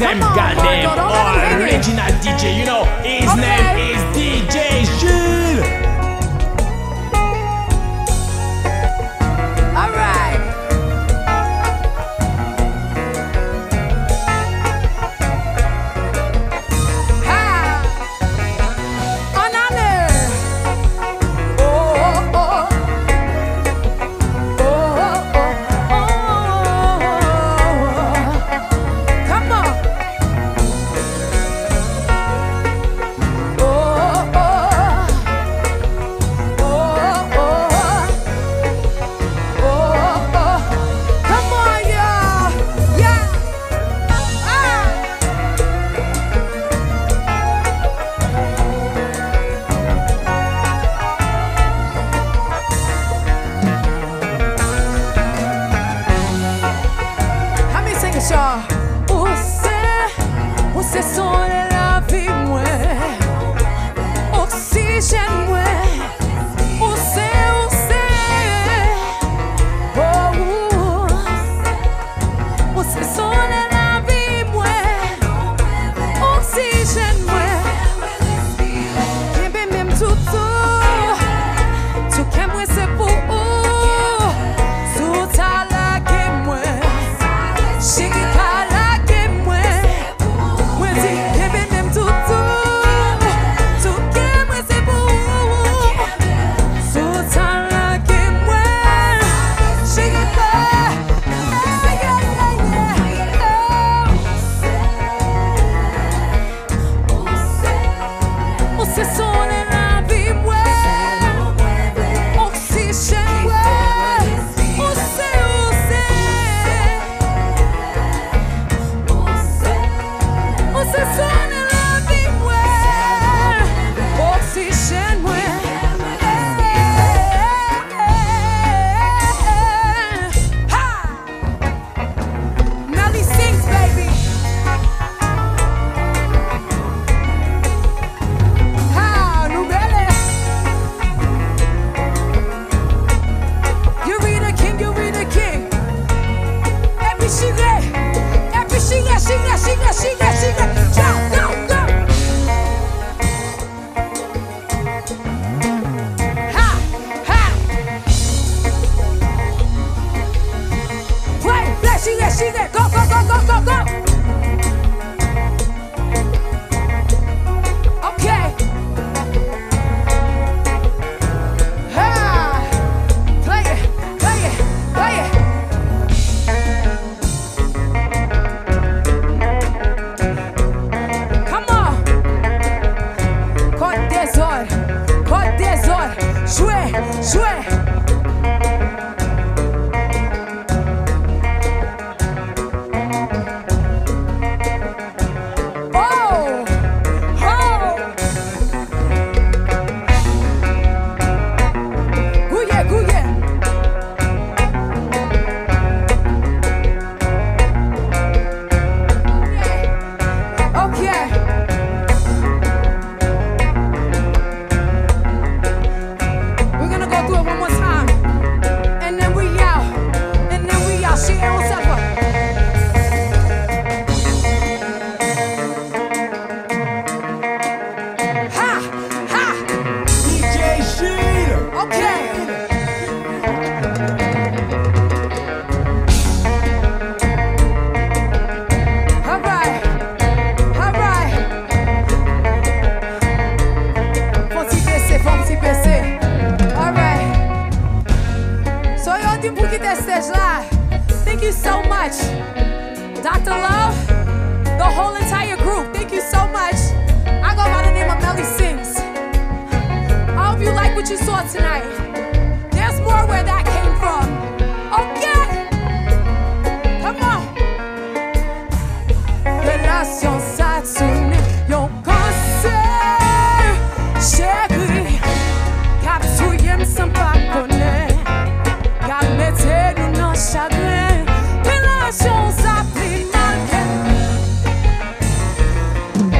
them goddamn original DJ, you know, his name is DJ Jules. Alright. Ha! On alley. Oh, oh, oh, oh, oh. Come on. Oh, oh, oh, oh. Come on, y'all. Yeah. Ah. Let me sing it, y'all. Você sonha la vie, moi. Oxygène, moi. Você. Oh, você sonha la vie, moi. Oxygène, moi. Kebe même tudo. Tu quer moi c'est pour Tout à la que moi. Chega la que moi. Moi dis kebe même tudo. Tu quer moi c'est pour Tout à la que moi. Chega Você sonha la vie, moi. Oxygène, ouais. Você sonha la vie, moi. Oxygène, ouais. Ha! Melly sings, baby. Ha, no belly. You read a king, you read a king. Every sugar, go, go, go. Ha, ha. Play, sugar, go, go, go, go, go, go. Okay. Ha. Play it, play it, play it. Come on. Côte d'Azur, jouez. Oh, oh. Gouye. Okay. We're gonna go through it one more time. And then we out. She ain't supper. Ha! DJ Jules. Okay. All right. Fonti PC. All right. So y'all tem por que ter stage live. Thank you so much. Dr. Love, the whole entire group, thank you so much. I go by the name of Melly Sings. I hope you like what you saw tonight. There's more where that came from. Okay. Come on. Relation Satsune, yon concert. Chérie, capsouille sans pas connaître. Car mettez-nous dans chagrin. Relation Satsune, malgré.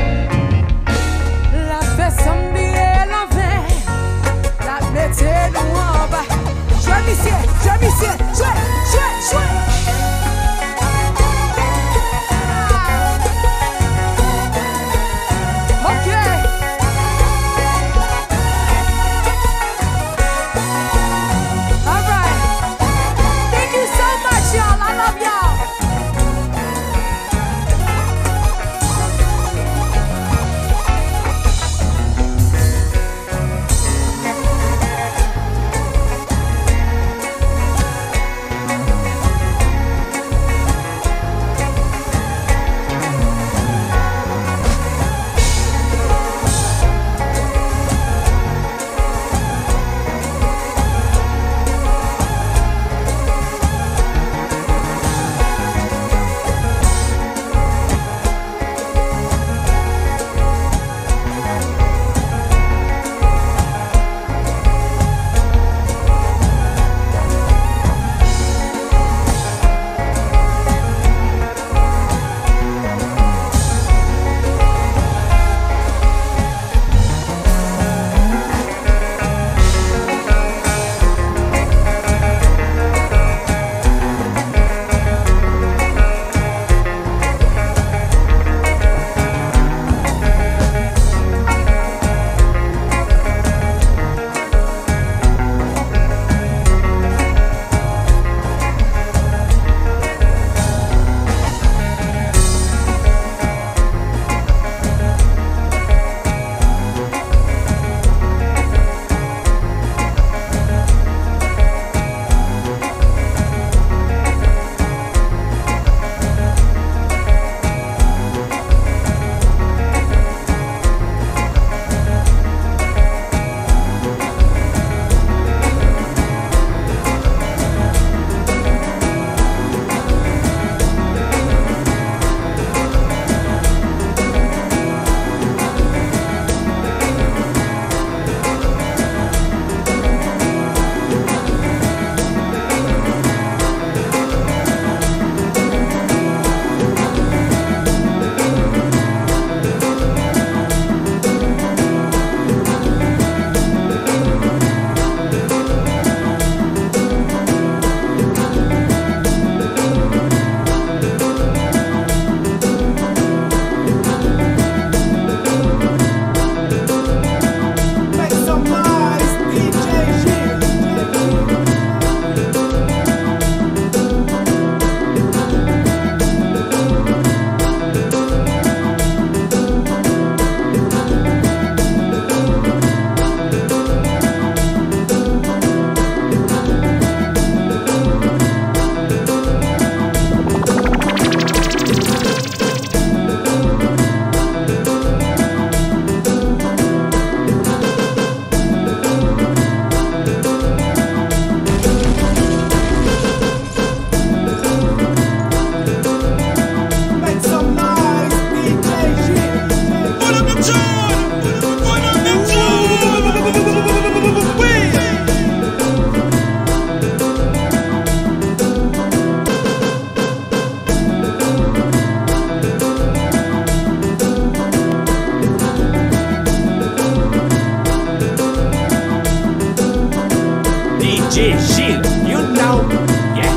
DJ Gil, you know, yeah.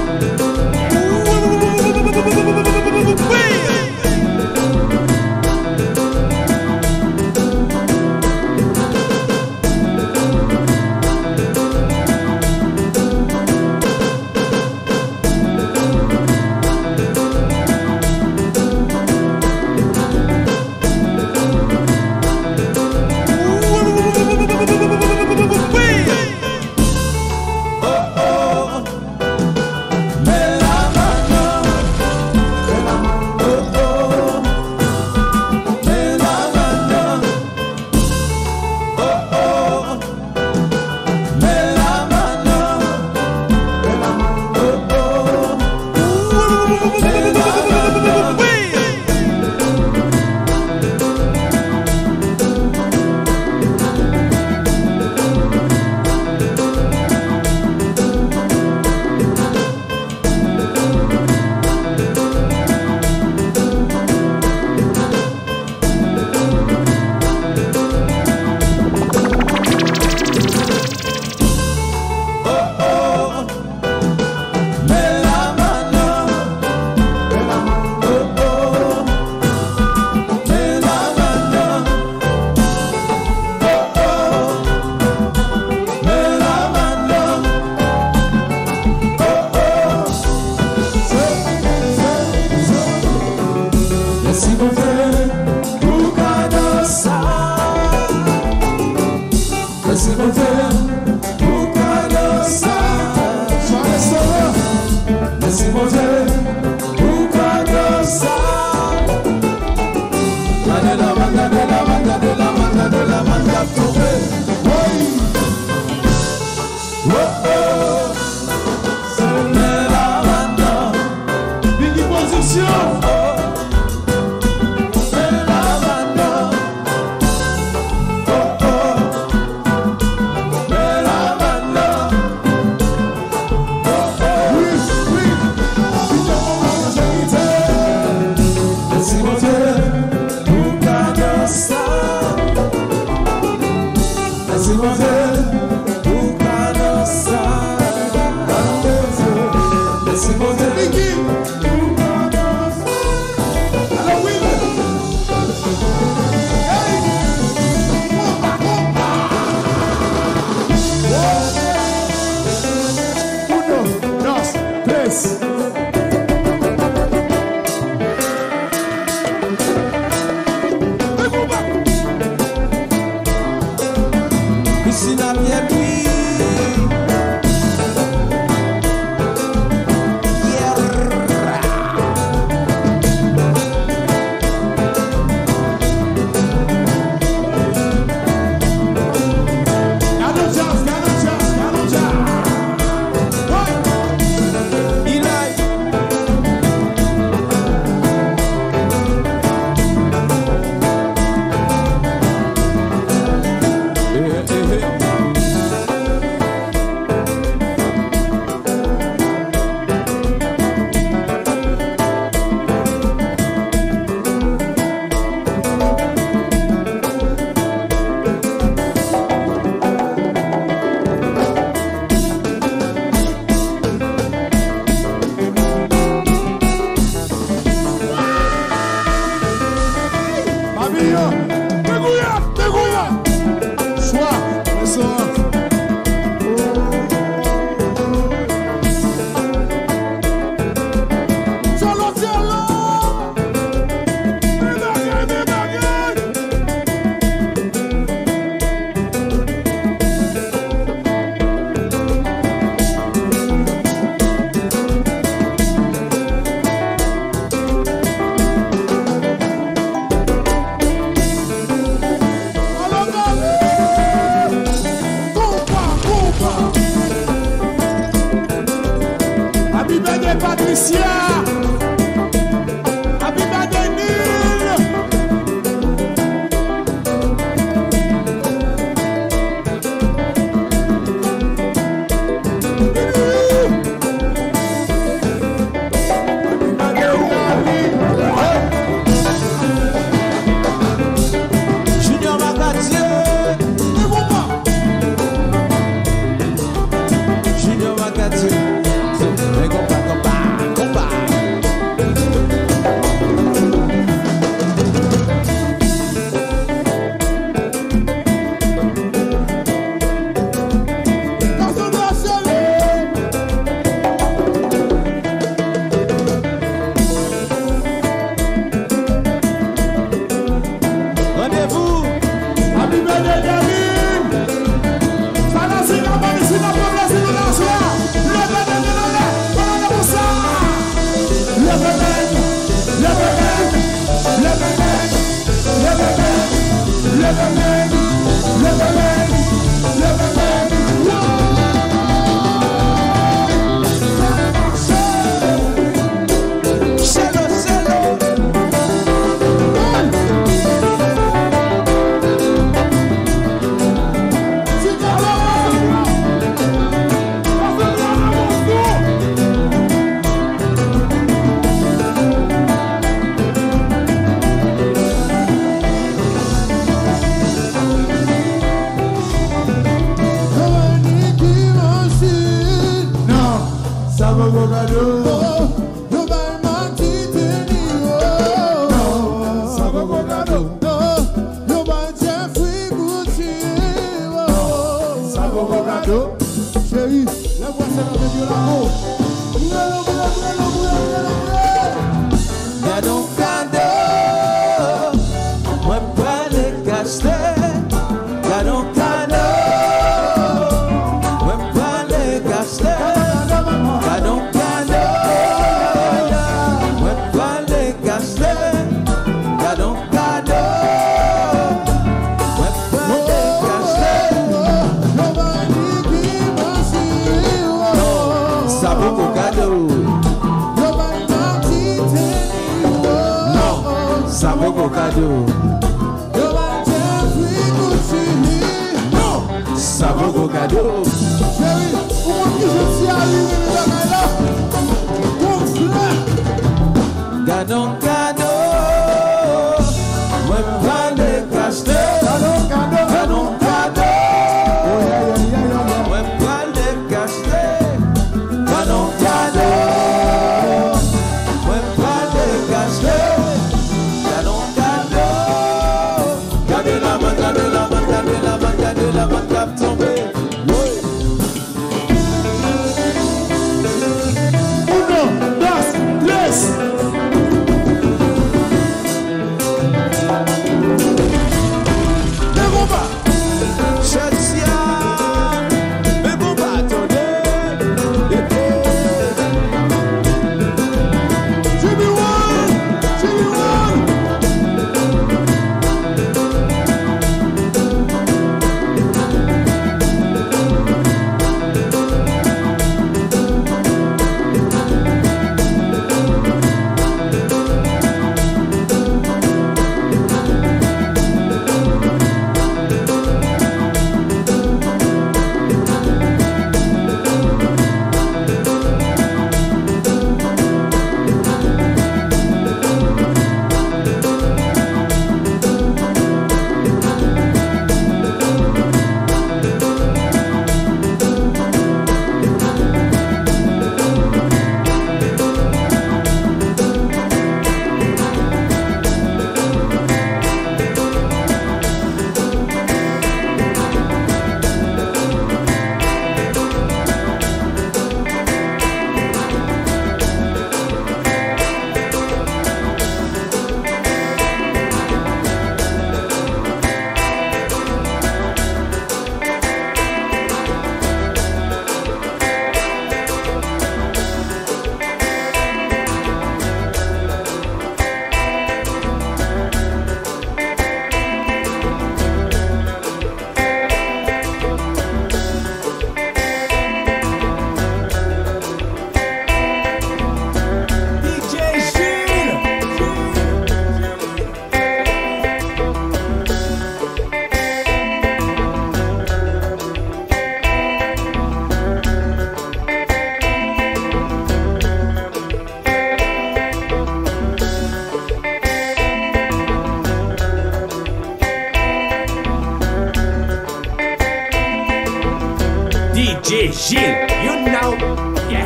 DJ Gil, you know, yeah.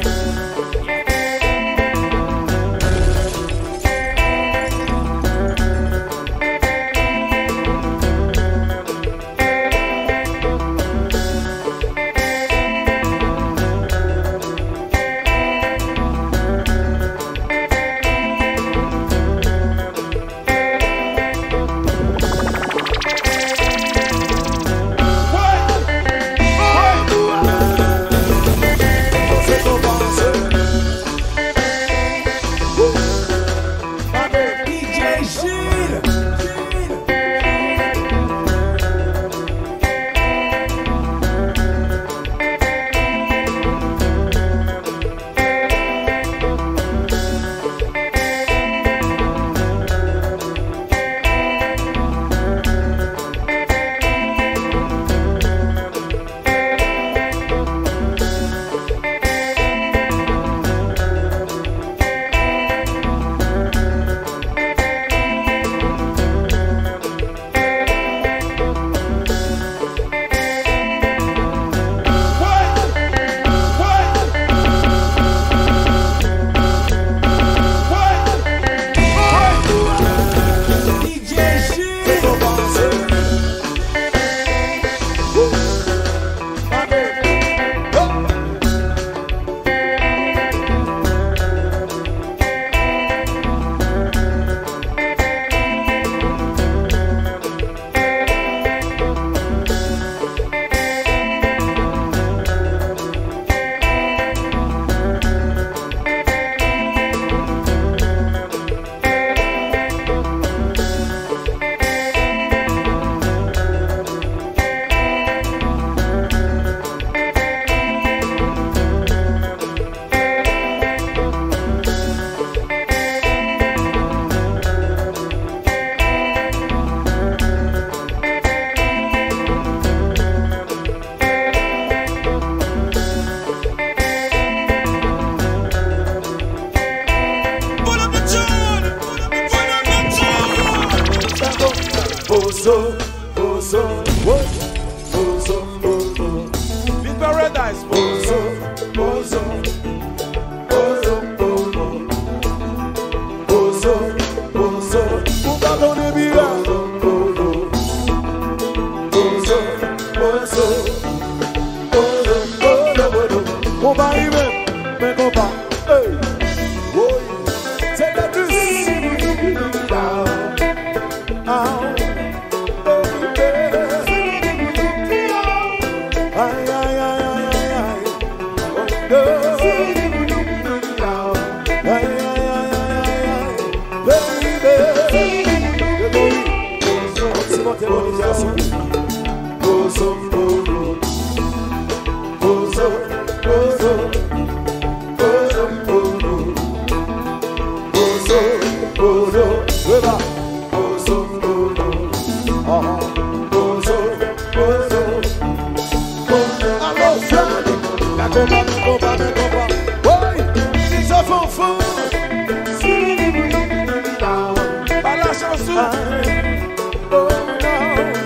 Commence In paradise, bozo, bozo, bozo, bozo, bozo, bozo. Ou pas ton débira. Bozo, bozo, bozo, bozo, bozo. On va arriver, mais qu'on va. Hey. Oh, c'est la plus. Aïe, aïe, aïe, aïe, aïe, aïe. Oh, aïe, aïe, aïe, aïe, aïe. Baby. C'est bon, t'es bon, t'es bon. Bozo, bozo, bozo, bozo, bozo, bozo, bozo, Voilà. bozo, bozo, Ah, bozo, bozo, bozo. alors, ça. La combat, la combat, la combat. Oui, ils se font fou. Pas la chanson. Oh, non.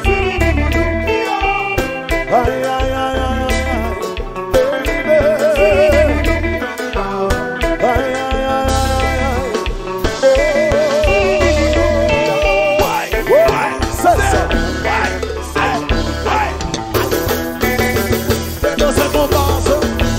Aïe, aïe, aïe, aïe, aïe. Baby. Aïe, aïe, aïe, aïe, aïe. Oh. C'est ça. C'est dans ce combat, ça.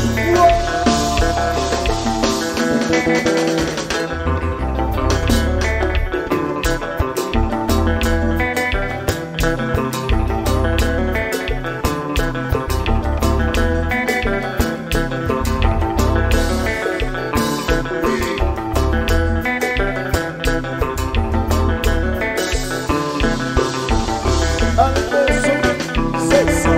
C'est ça.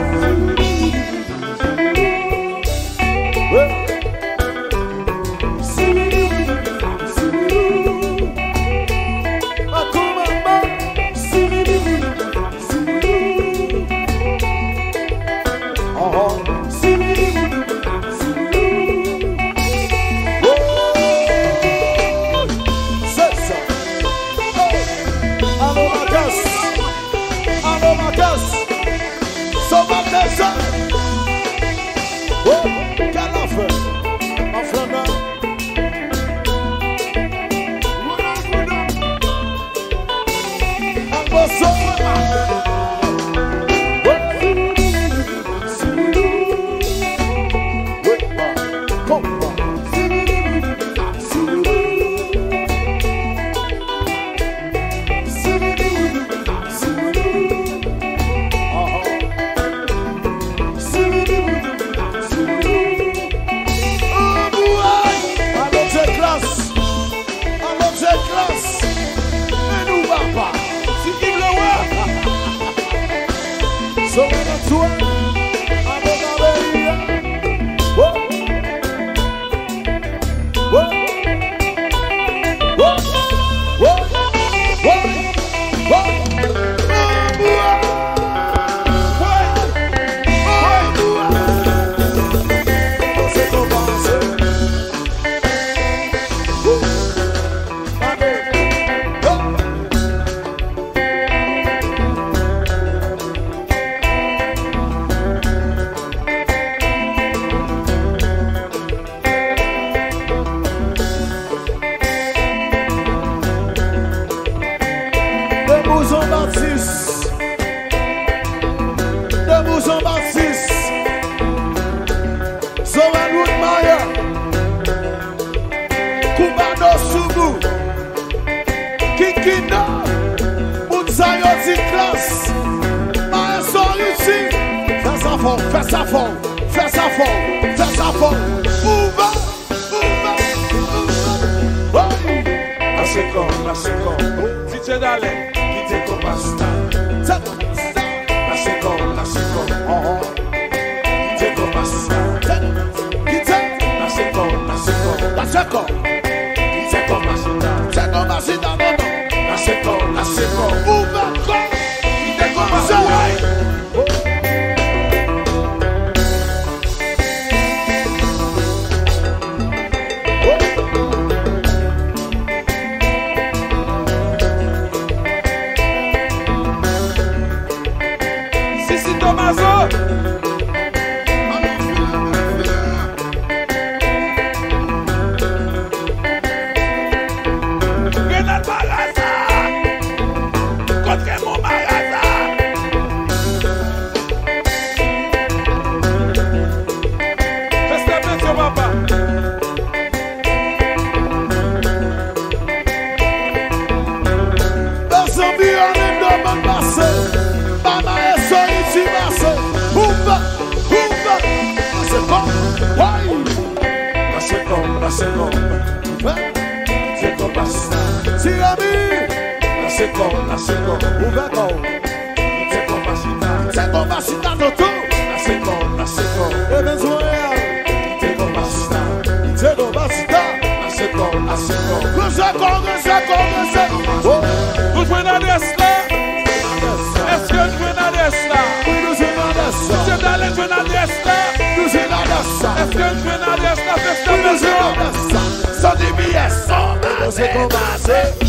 Fais ça fort, fais ça fort, fais ça fort. Ouva, ouva, ouva. La seconde, si tu es d'aller, qui te compasta. La seconde, qui te compasta. La seconde, qui te compasta. La seconde, Ouva, qui te compasta. Merci Tomaso. Renal Baraza. Contre mon Baraza. Fais attention, papa. La seconde, ouvert c'est compacita toto. La seconde, et Venezuela. C'est compacita. La seconde. Le seconde. Vous jouez dans l'Est-là? Est-ce que vous jouez dans l'Est-là? Nous sommes dans l'Est. C'est dans les jouer dans l'Est-là? Nous sommes dans l'Est. Est-ce que vous jouez dans l'Est-là? Faites Nous sommes attention. dans l'Est. Sans des billets, sans c'est commencé.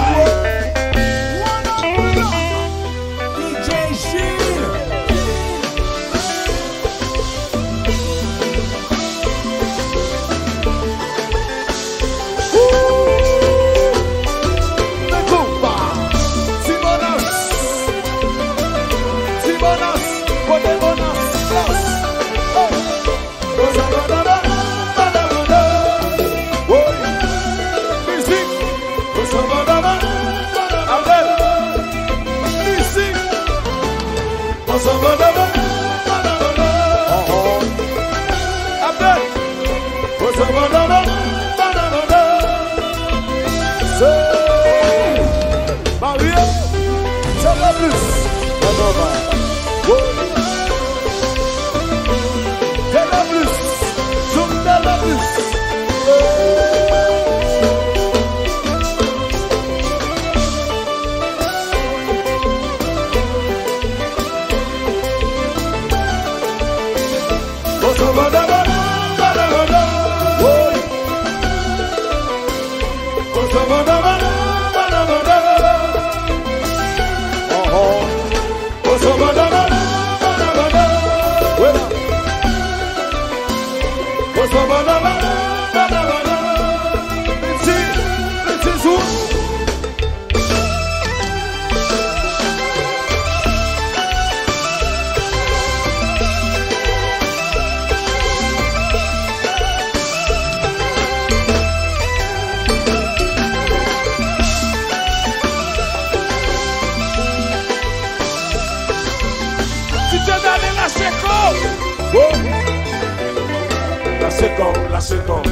La seconde.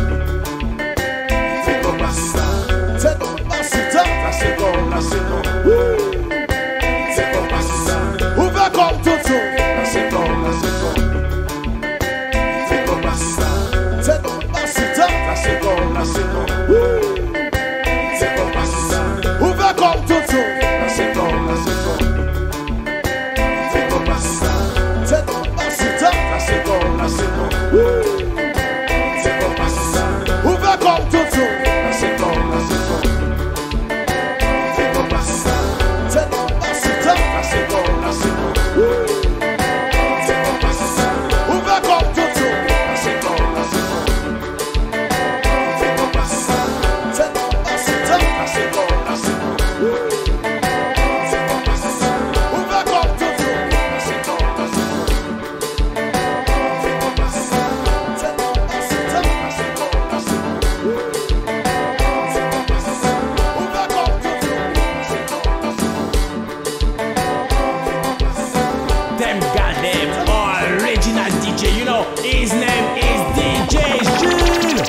C'est compacita. C'est compacita. La seconde. C'est compacita. Ouvert comme tout. La seconde. C'est compacita. C'est compacita. La seconde. C'est compacita. Ouvert comme tout. La seconde. C'est compacita. C'est compacita. La seconde. Ouvert comme tout. La seconde. C'est compacita. C'est compacita. La seconde. C'est compacita. Ouvert comme tout. La seconde. C'est compacita. C'est compacita. La seconde. C'est compacita. Ouvert comme tout. La seconde. C'est compacita. C'est compacita. La seconde. Ouvert comme tout. Them goddamn original DJ, you know, his name is DJ Jules.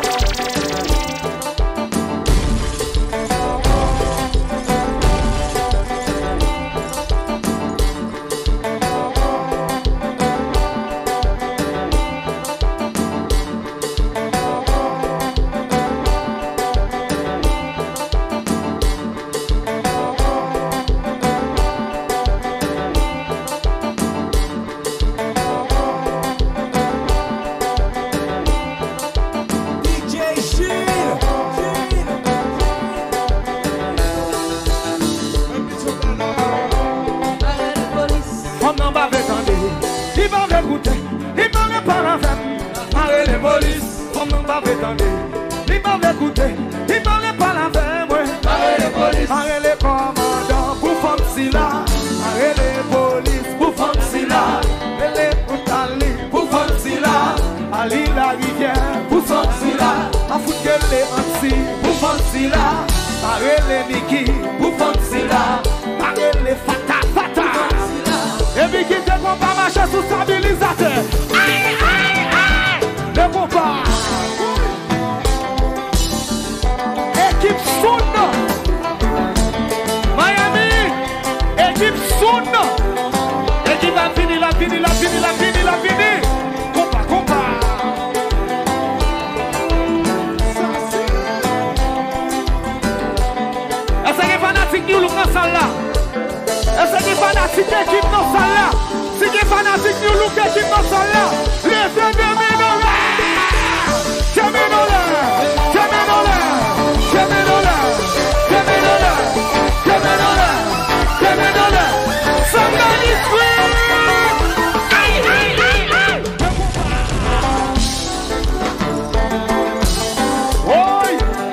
il m'a écouté, il m'a pas la femme. Arrête les polices, comme on va prétendre. Il m'a écouté, il m'a pas la femme. Arrête les polices, arrête les commandants pour femme si là. Arrête les polices pour femme si là. Arrête les poutali pour femme si là. Ali la rivière pour femme si là. A foutre les anti pour femme si là. Arrête les Mickey pour femme si là. Arrête les fata. Et puis qui te combat marcher sous stabilisateur. Aïe, aïe, aïe. Le combat. Équipe Sound. Miami. Équipe Sound. Équipe la fini. Combat. Est-ce que les fanatiques nous l'ont dans là? Est-ce que les fanatiques équipe dans ça là? Si les fanatiques nous look équipe dans ça là, les deux terminons là. Somebody scream! Aïe, aïe, aïe, aïe! Oi!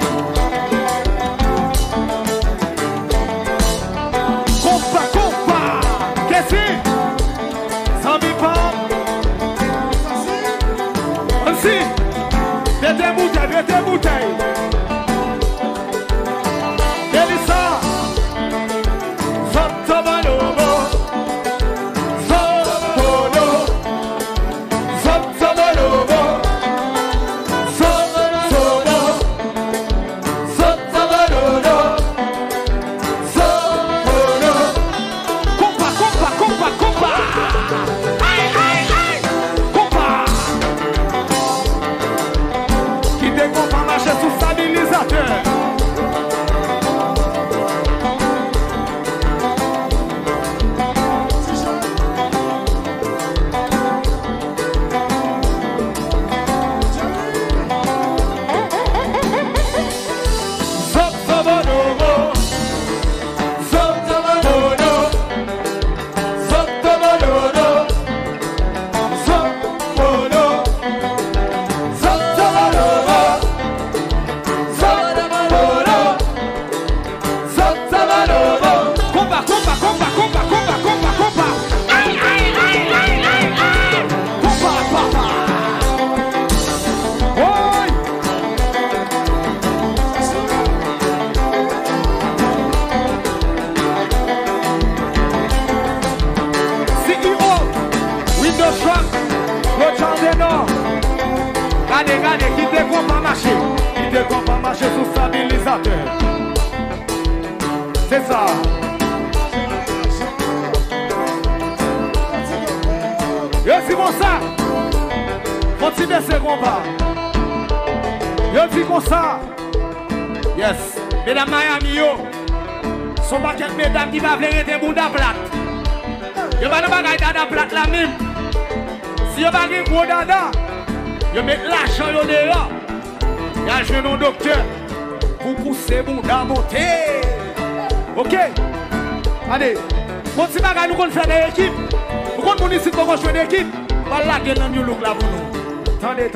Compa! Qu'est-ce que ça me parle? Ainsi! Des bouteilles! Elisa! Zotobalobo! Regardez, qui te compte pas marcher sous stabilisateur. C'est ça. Yo, c'est bon ça. Continuez ce combat. Yo, dis comme ça. Yes. Mesdames Miami, yo. Son paquet de mesdames qui va venir des bouts de plate. Yo, va pas gagner dada plate la même. Si yo va gagner gros dada, yo met l'argent yo dehors. Y'a joué nos docteurs pour pousser mon à monter. Ok? Allez, bon si bagay nous qu'on fait des équipes. Pour qu'on nous ici qu'on jouer des équipes. Voilà que nous nous look là pour nous. Tendez.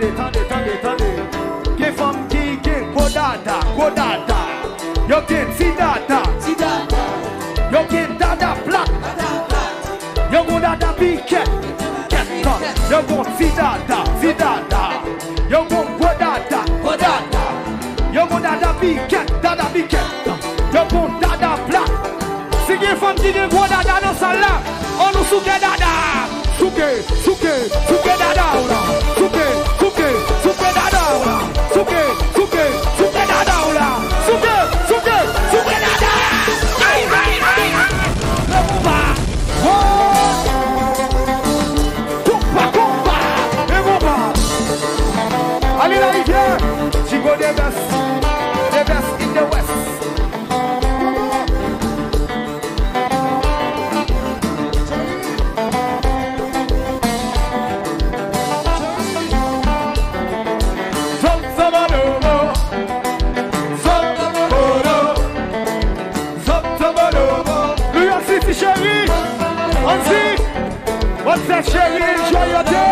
Qui femme qui godada. Yo qui tidada. Yo qui dada plat. Yo godada piquet. Yo gon tidada. Yo gon godada. Yo gon dada piquet. Yo gon dada plat. Si gen femme qui gen gros dada dans salle là, on nous souke dada. Souke dada oula. Souke dada oula. Souke dada oula. Souke dada. Aïe. Le combat. Allez la rivière, Chico the best in the west. What's that, chérie? Enjoy your day.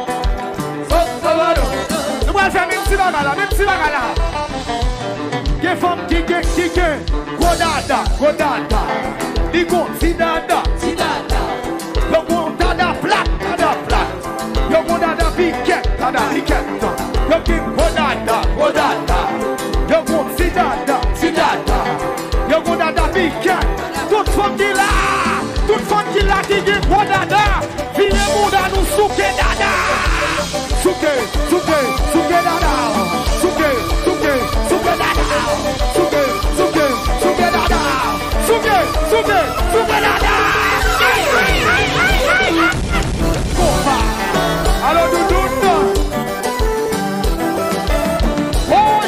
Nous allons faire même si bagala, même si bagala. Get from kike. Go dada. Digo, si dada. Yo go dada flat. Yo go dada piquet. Yo give go dada. Yo go si dada. Yo go dada piquet. Toute femme qui dit go dada. Viens mouda nous souke dada. Souke dada. Souke dada. Alors doudoune. Oui.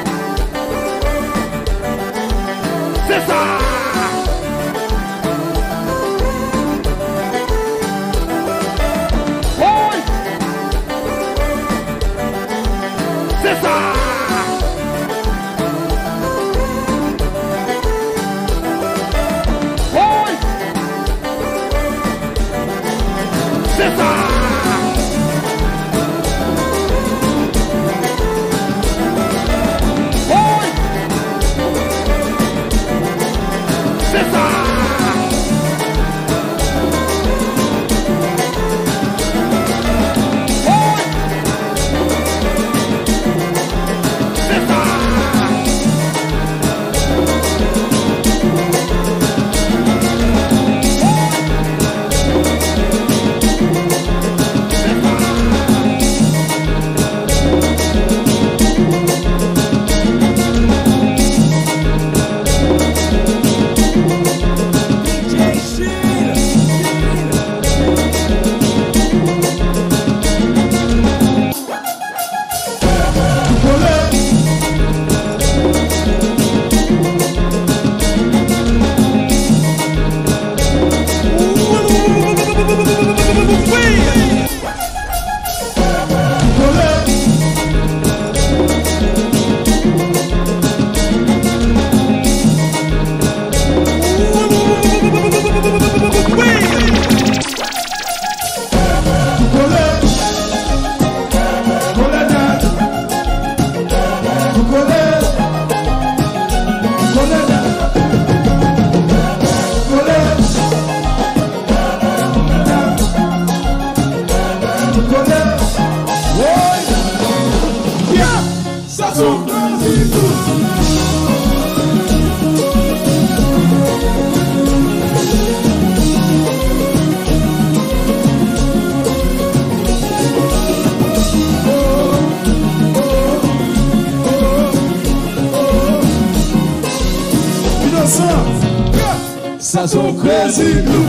C'est ça. Oui. C'est ça. C'est ça. Oui. C'est ça. Oui. C'est ça. Ça sont crazy blue.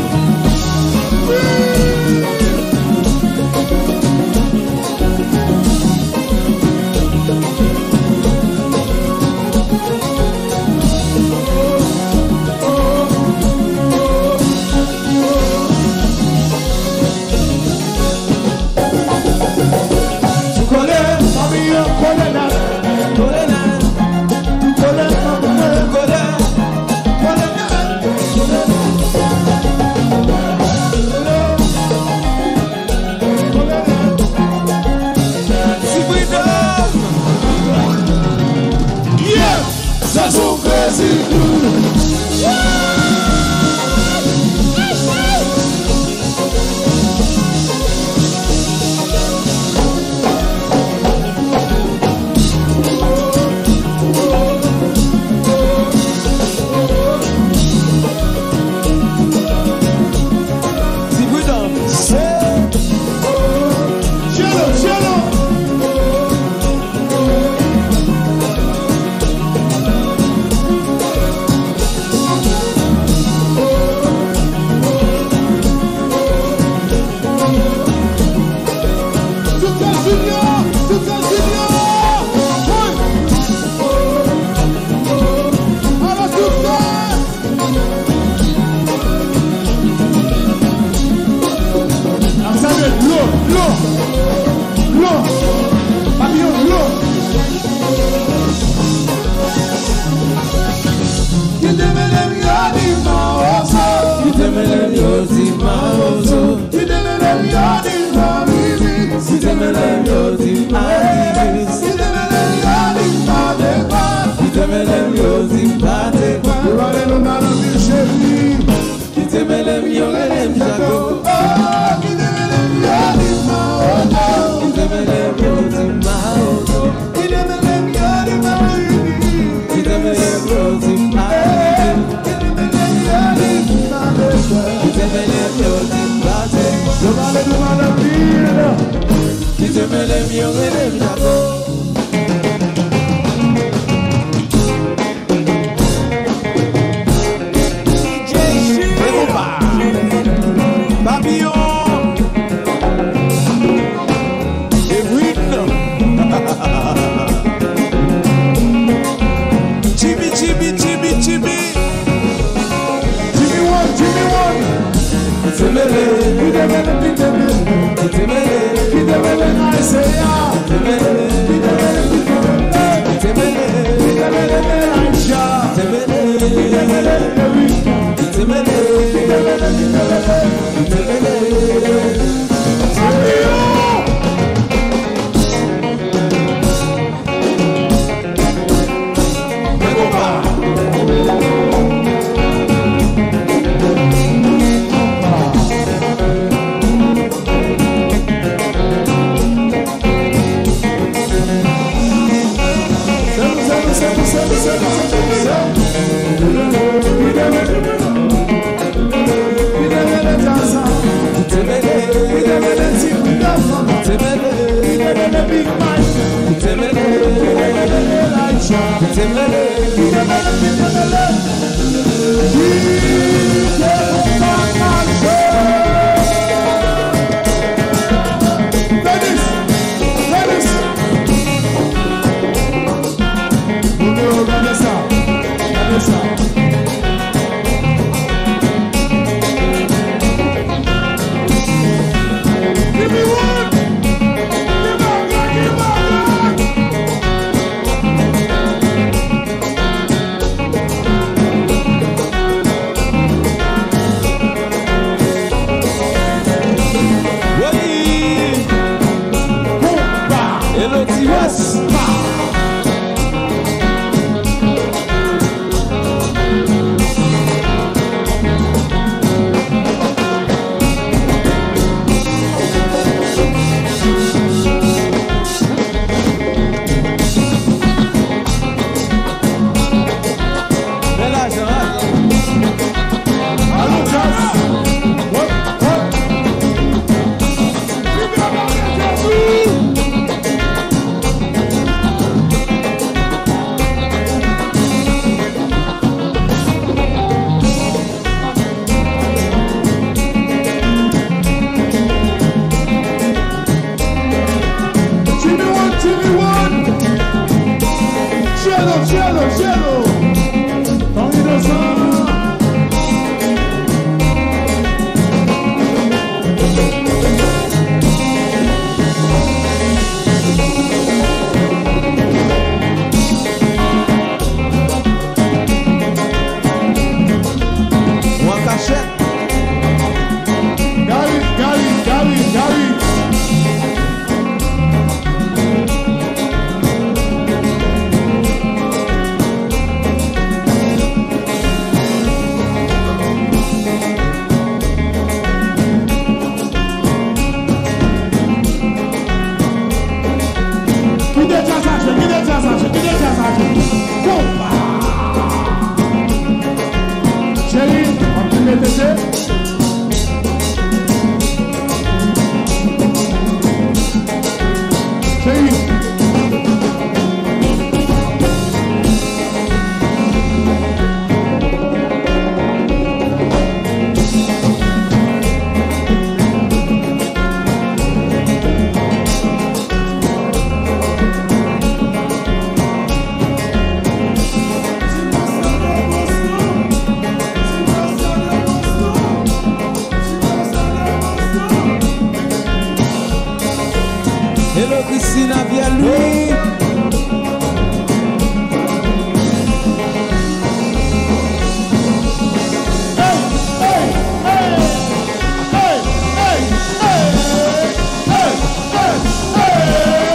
Hey!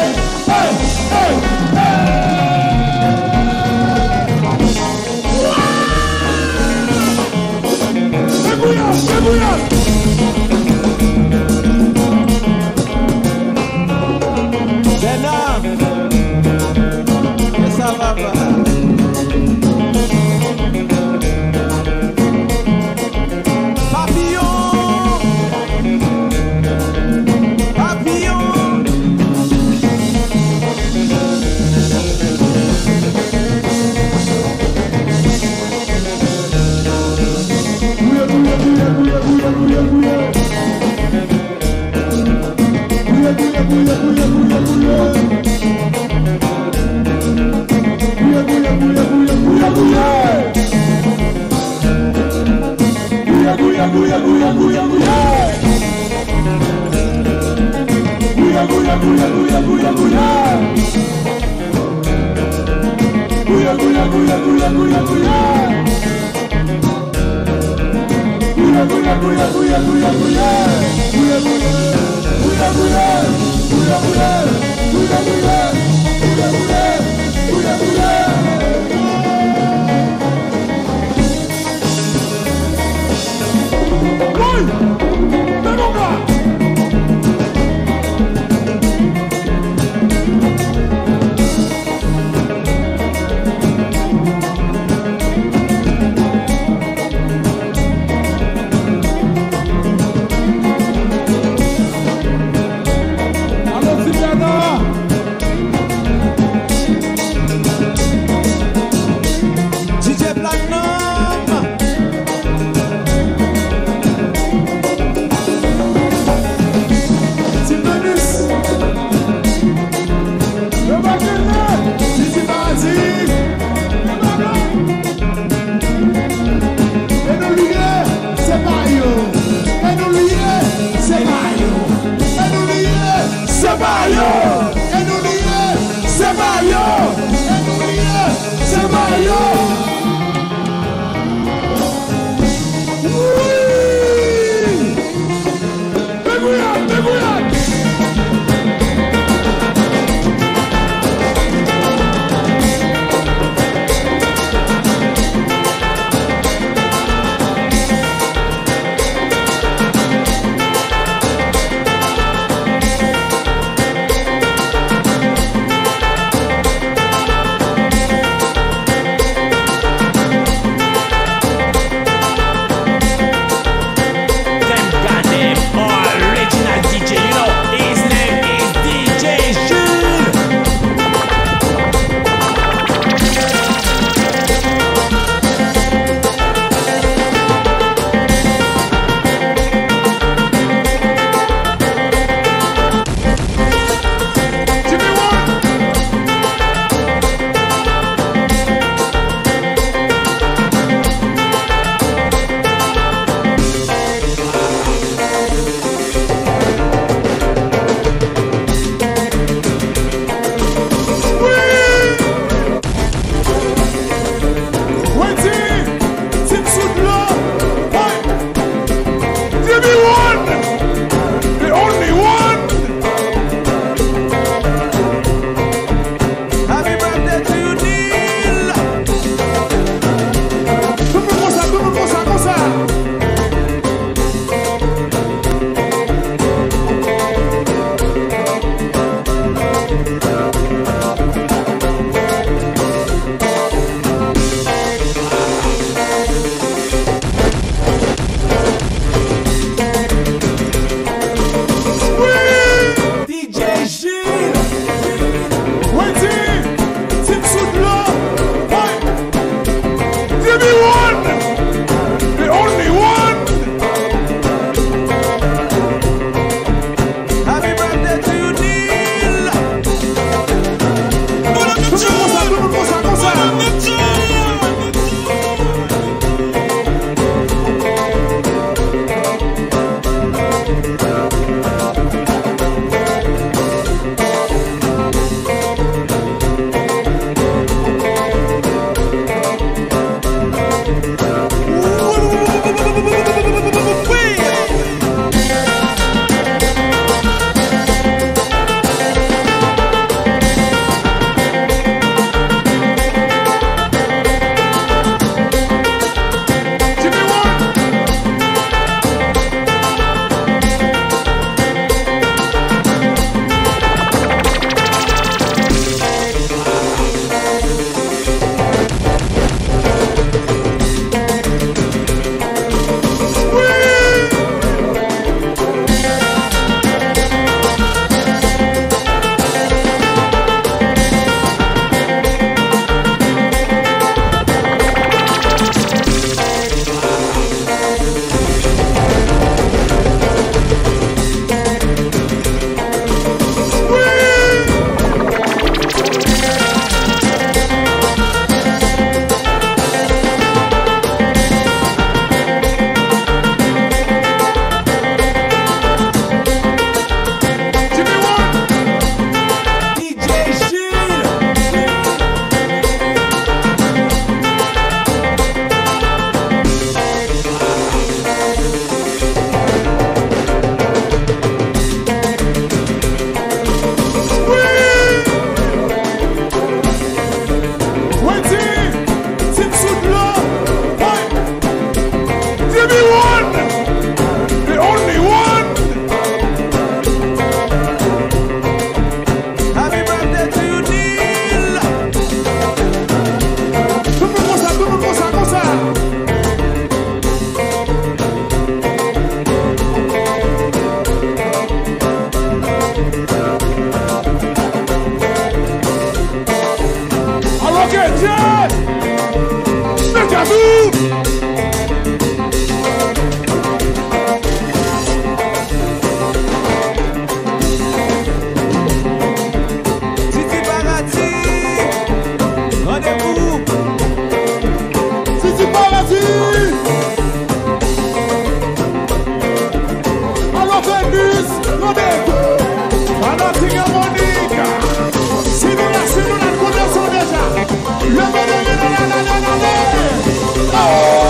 Oh!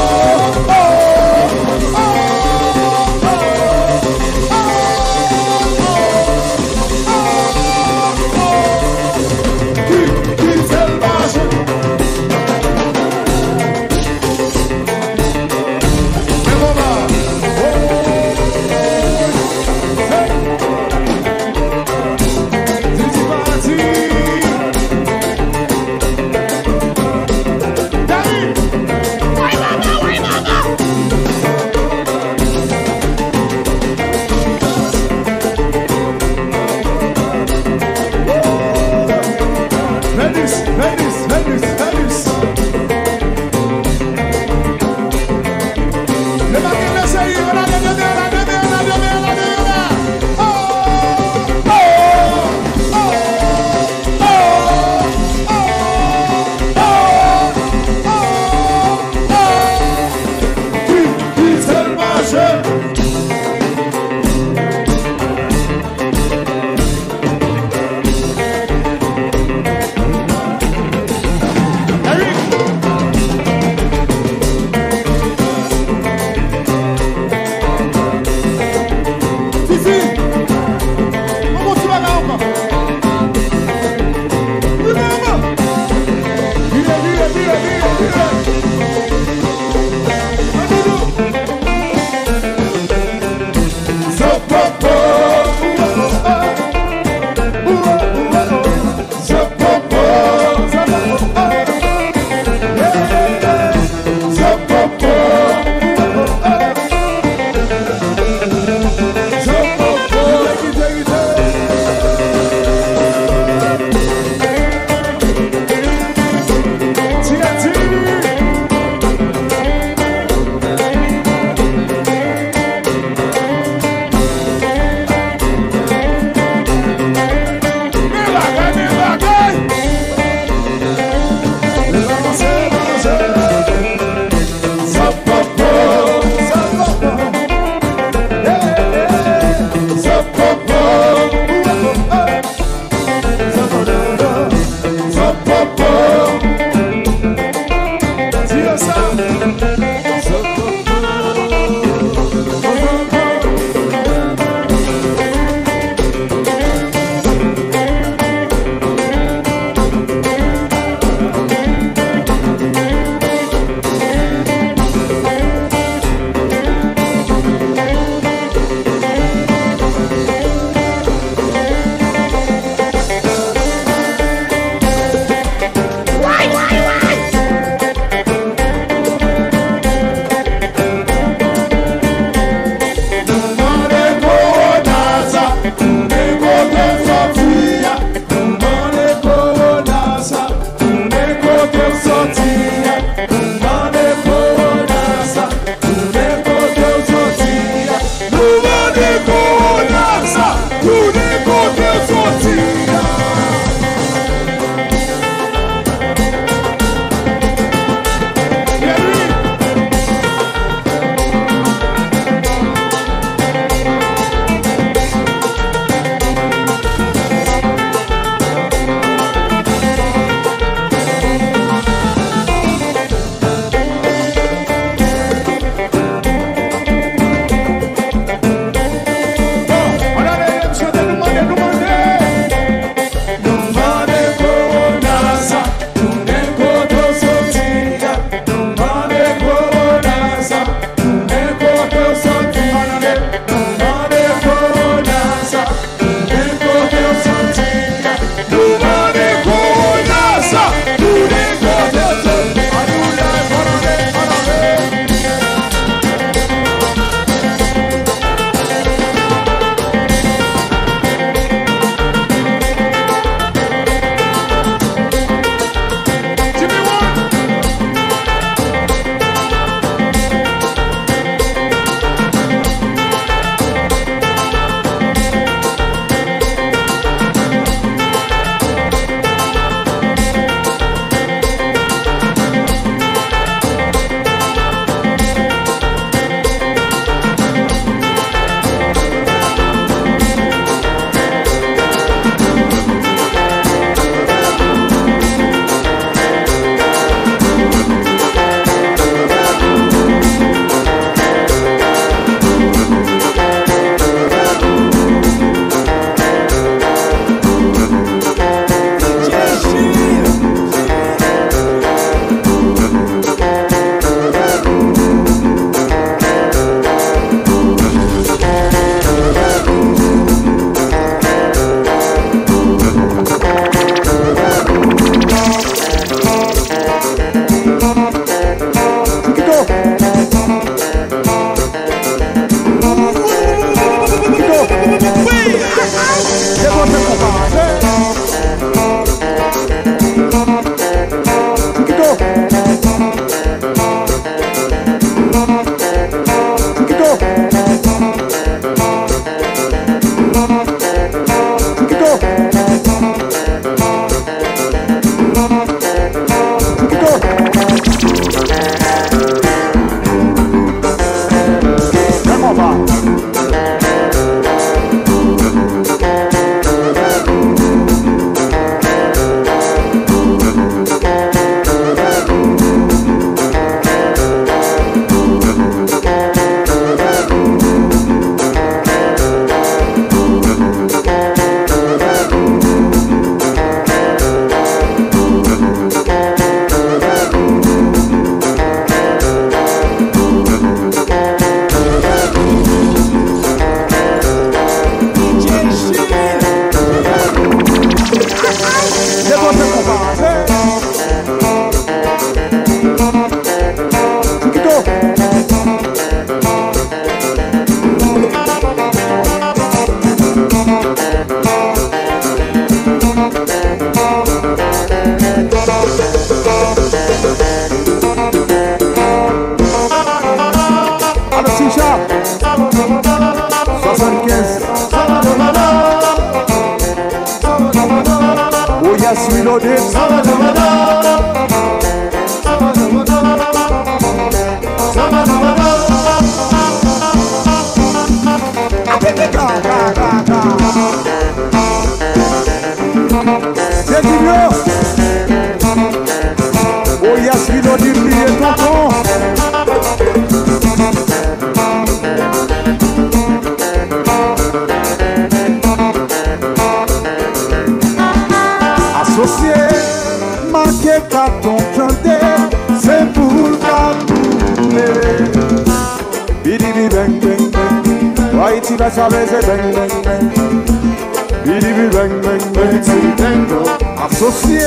Associé,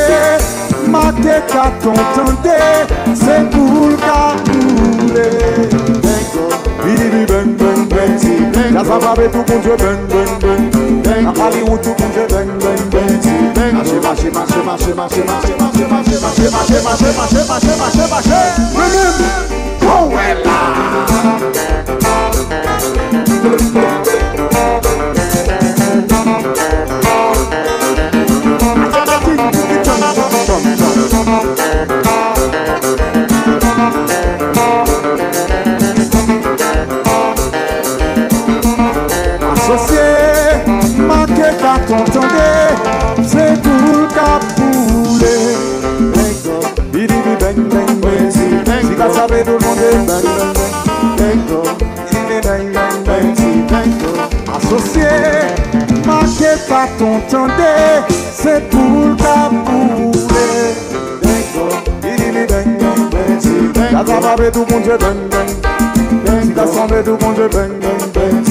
marqué qu'à t'entendre, c'est pour le caboulé. Bibi bang bang bang, la savane tout mon Dieu bang bang bang, à Hollywood tout mon Dieu bang bang bang. Marché marché marché marché marché marché marché marché marché marché marché marché marché marché marché. Oh well c'est pour le caboulé. Bidi bang bang bang, si la savait tout le monde bang bang bang, bidi bang bang bang. Associé, marqué par ton tendé, c'est pour le caboulé. Bidi bang bang bang, la savait tout le monde bang bang, si la savait tout le monde bang bang bang.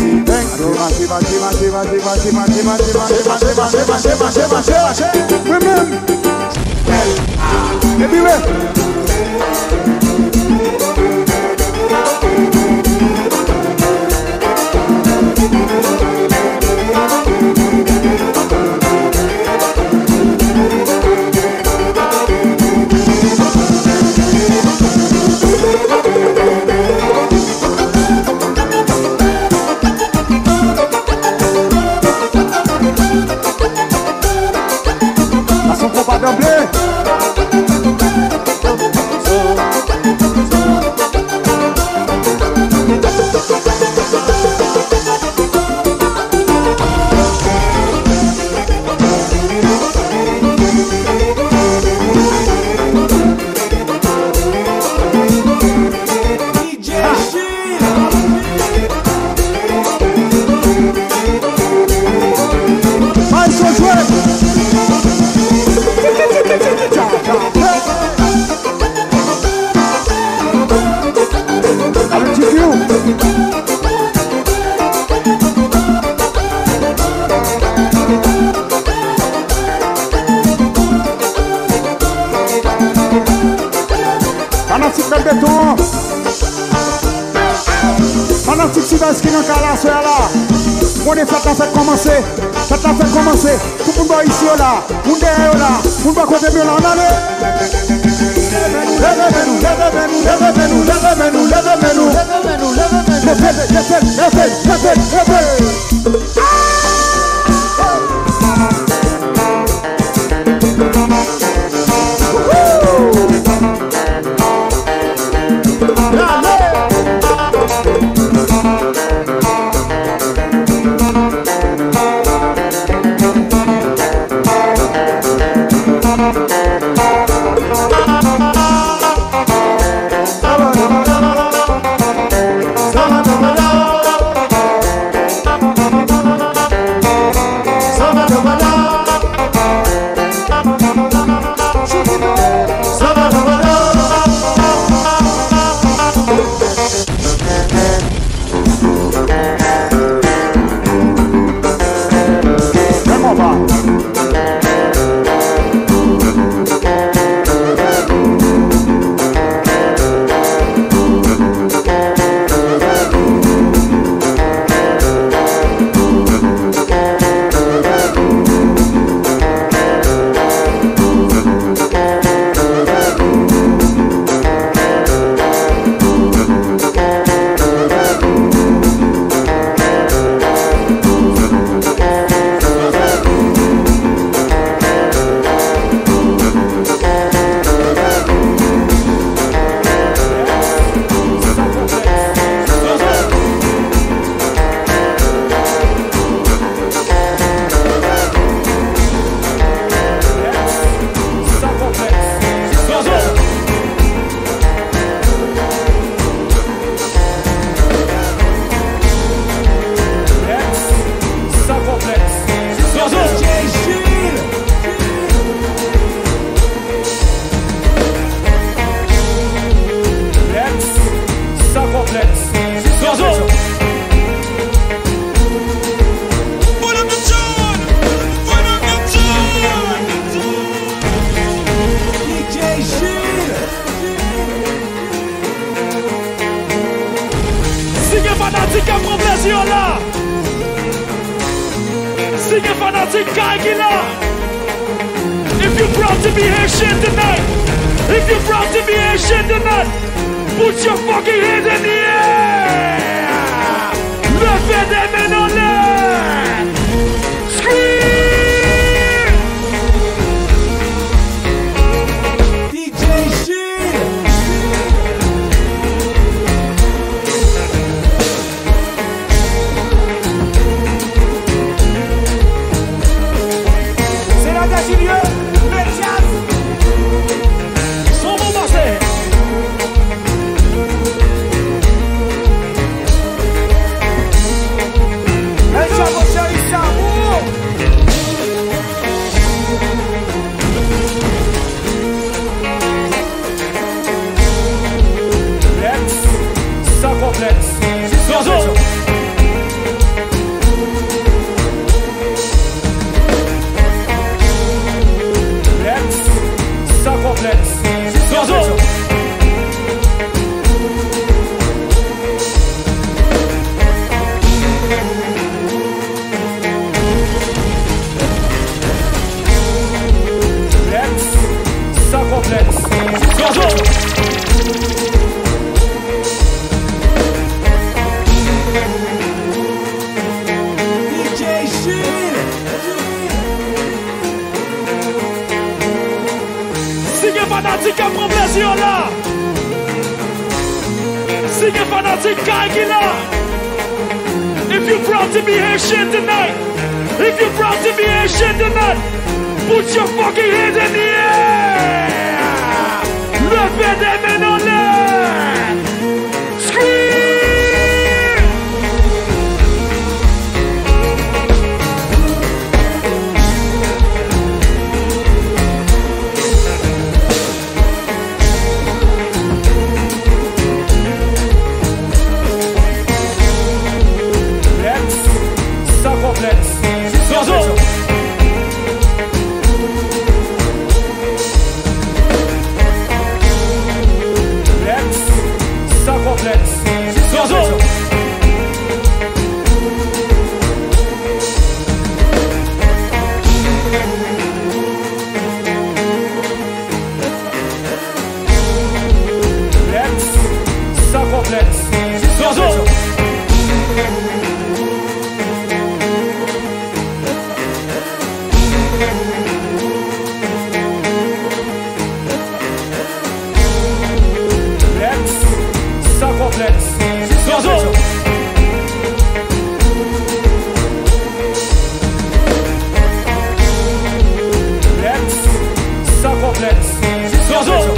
Fanatique si va esquiver un calasso là. On est fait à commencer. Ça t'a fait commencer. Tout le monde ici là. Tout le monde là. Tout le monde côté bien là. On allait. fanatic Kaigila. If you're proud to be Haitian tonight, if you're proud to be Haitian tonight, put your fucking hands in the air. Levez des mains en l'air. Scream. DJ Jules. C'est la Gagilieu, le jazz. Son bon passé. El Chavo Chéri Samou. Lex, sans complexe. Zozo. Lex, sans complexe. Zozo. Lex, sans complexe. Zozo. DJ Jules. Sigue fanatique à progression là. Sigue fanatique Kaigila. If you're proud to be Haitian tonight, if you're proud to be Haitian tonight, put your fucking hands in the air. Levez des mains en l'air. Scream. Lex, sans complexe. Zozo. Lex, sans complexe. Zozo. Lex, sans complexe. Zozo. Lex, sans complexe. Zozo. Lex, sans complexe. Zozo.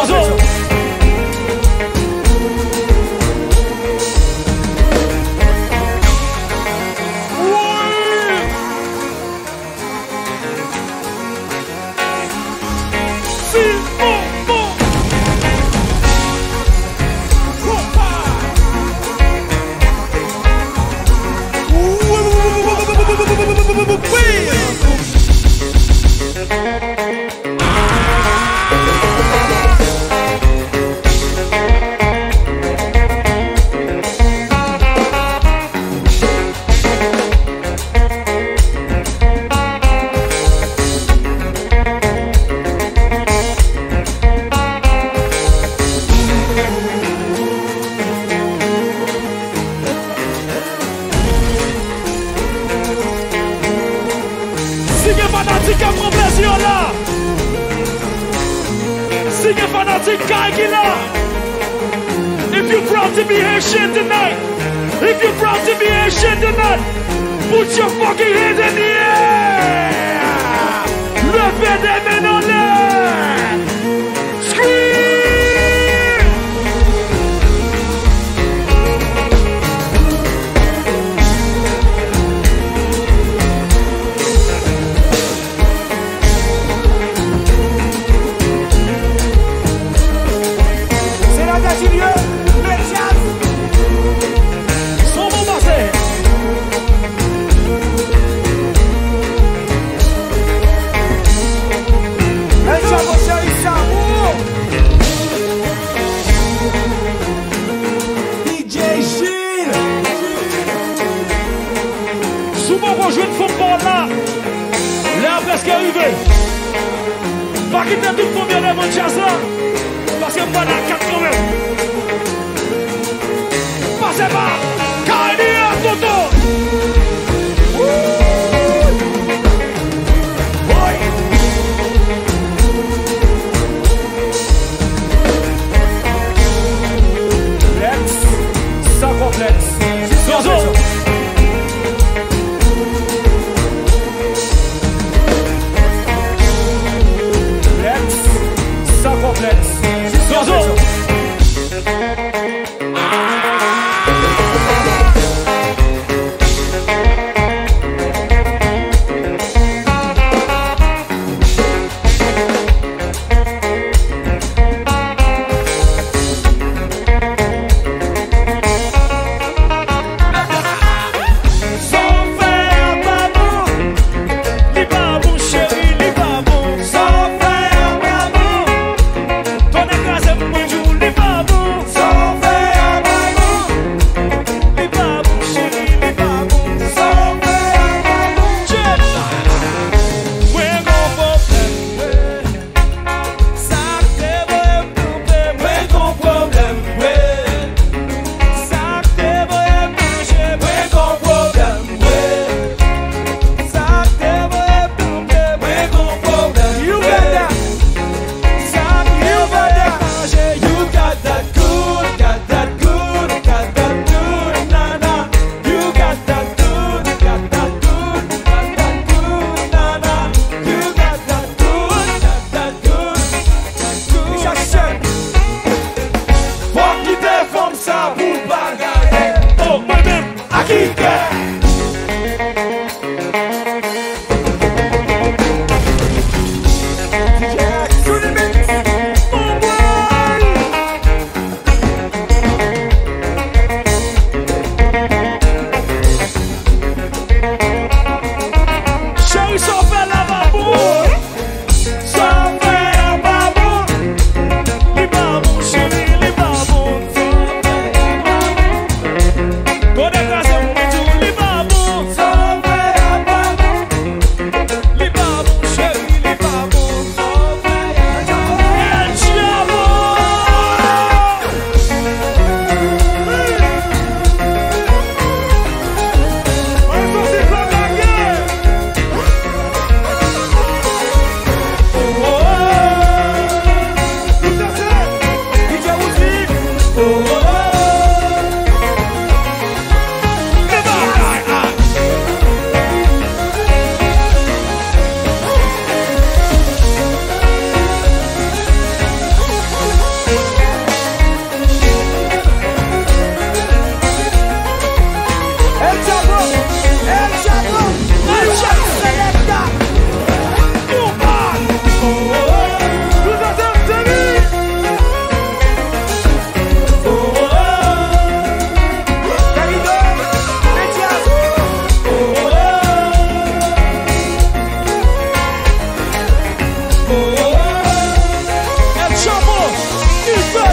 Zozo. If you're proud to be Haitian tonight, if you're proud to be Haitian tonight, put your fucking hands in the air. Levez des mains en l'air. Scream. C'est la date du lieu. Jouer de football là, là presque arrivé. Pas quitter tout le monde bien devant le jazz là, parce que pas dans 4 quand même. Passez pas, carrière Toto. Lex, sans complexe. Zozo. Zozo. Mon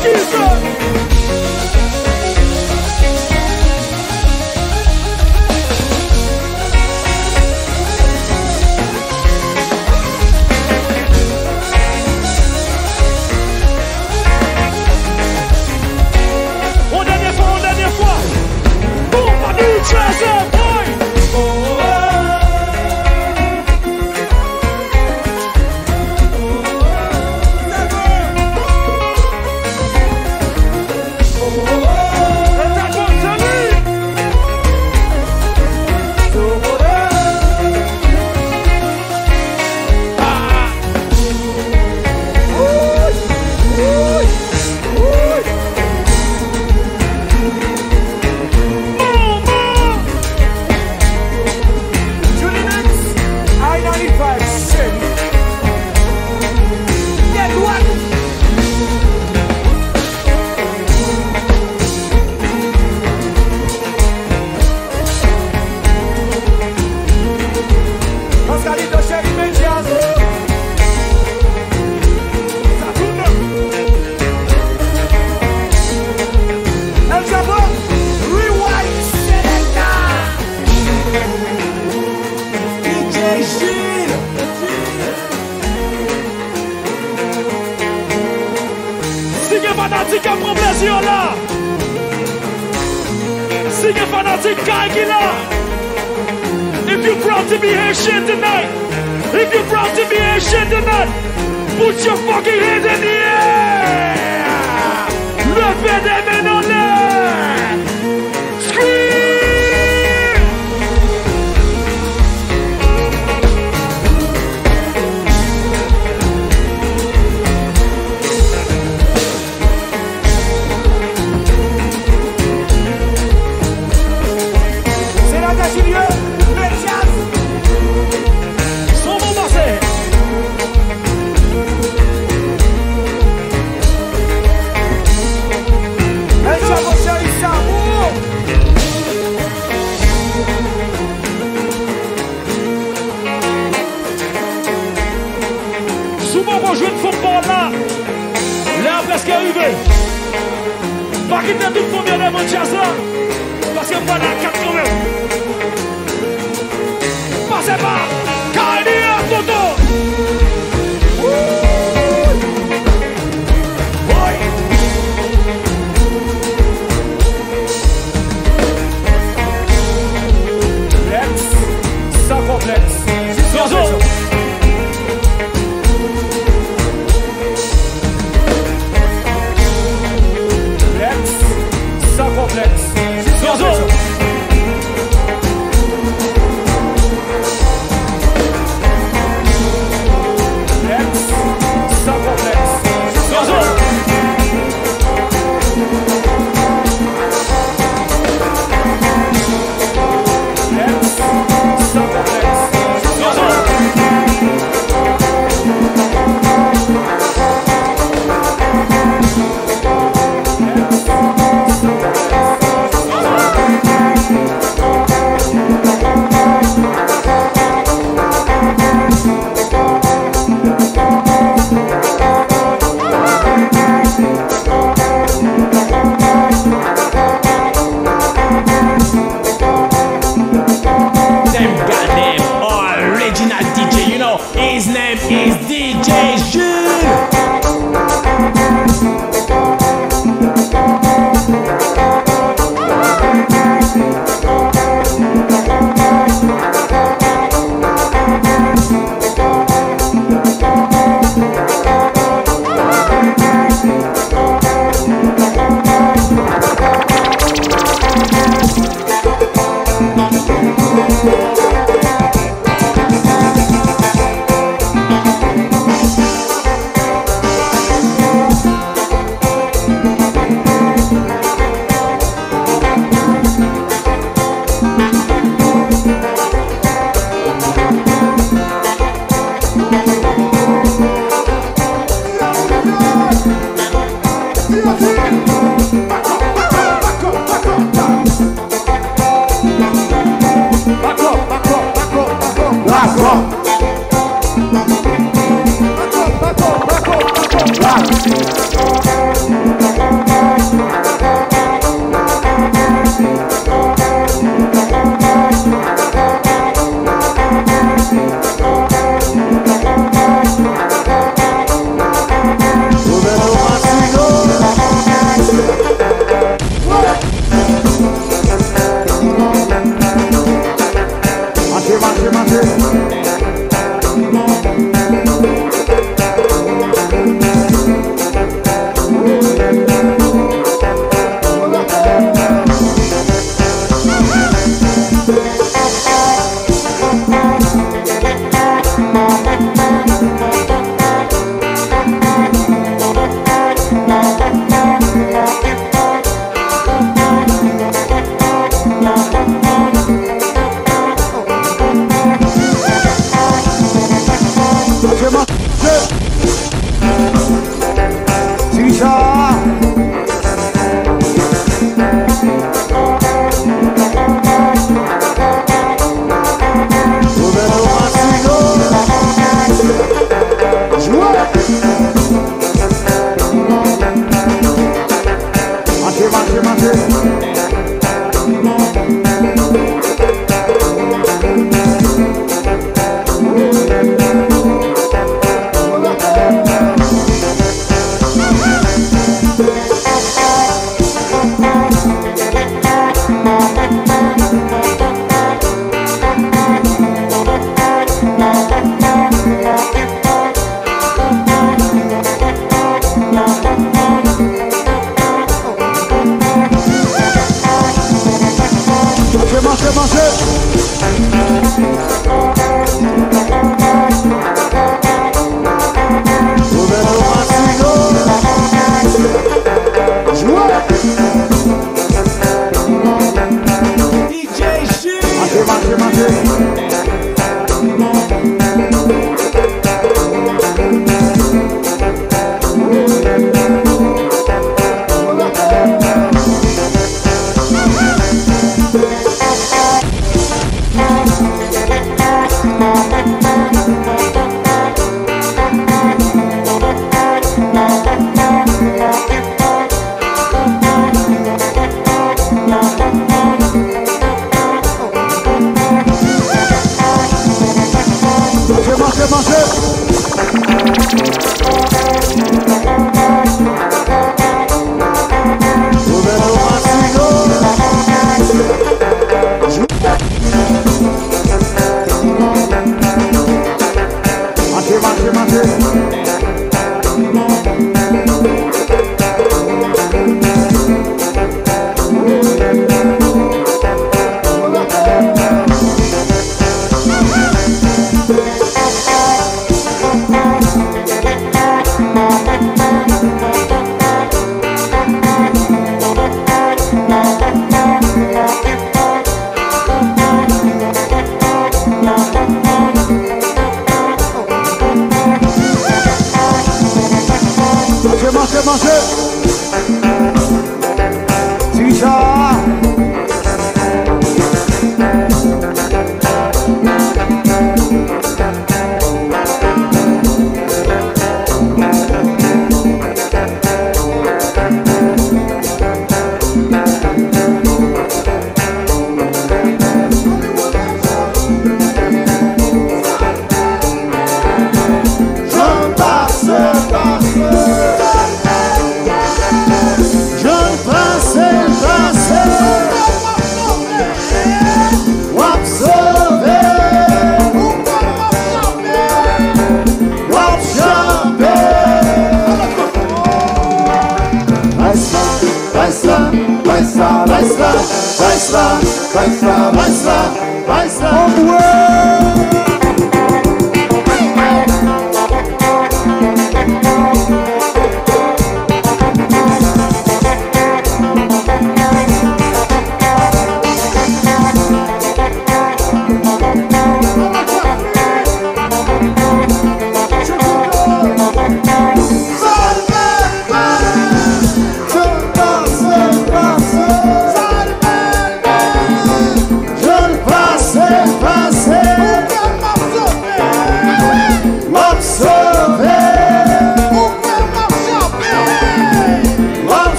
fanatique à prendre plaisir là. Sing a fanatique là. If you're proud to be Haitian tonight, if you're proud to be Haitian tonight, put your fucking hands in the air. Levez des mains en l'air. Scream. Jouer de football là, là presque arrivé. Pas quitter tout le monde bien avant jazz là, parce que pas dans 4 quand même. Passez pas, Carnier Toto. Complexe, sans complexe. Zozo. Complexe. Zozo.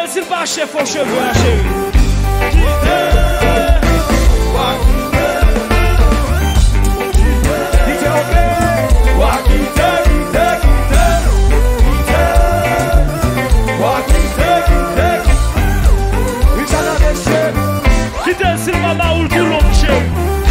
même s'il pas chef aux cheveux, chérie. Quitte s'il m'a baoul tout long, chérie.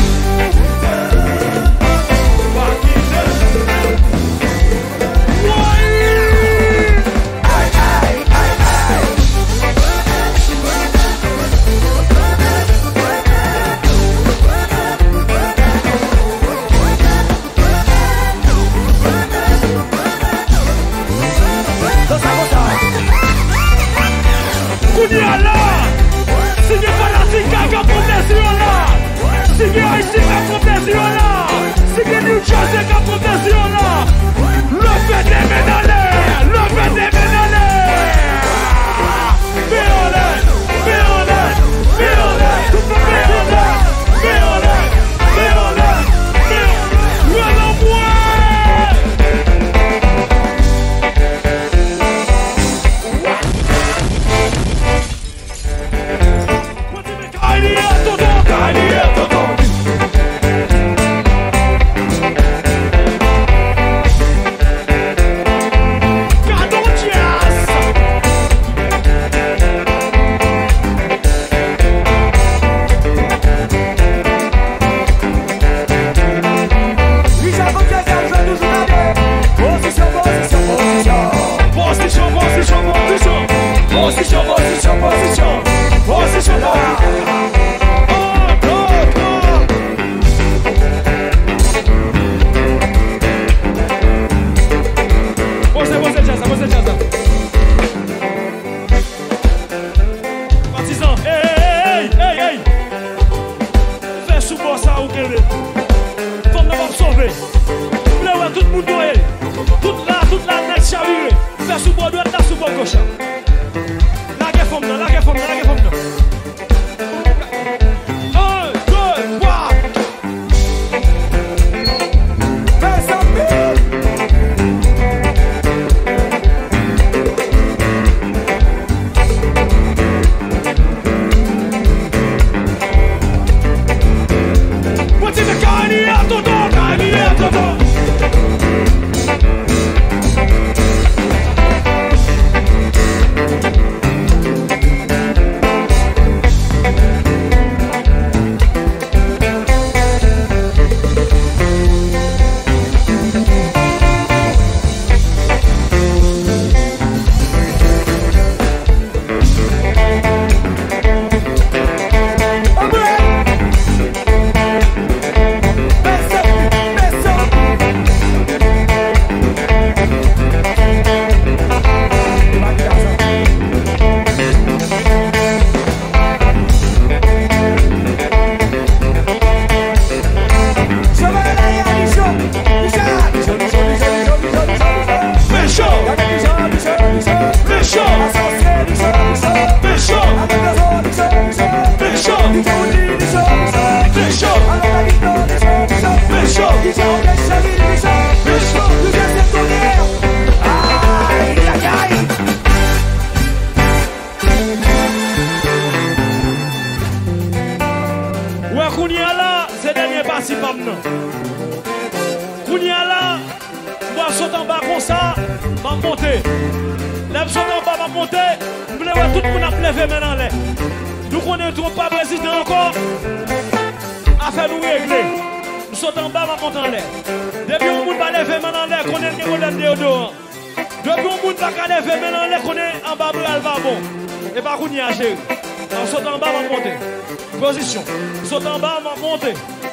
Position. Saute en bas, va monter.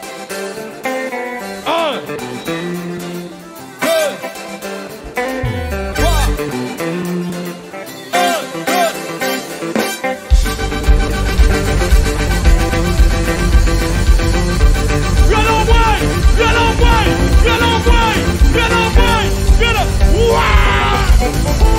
1, 2, 3. 1, 2. Yellow boy, yellow boy, yellow boy, yellow boy, yellow. Wow!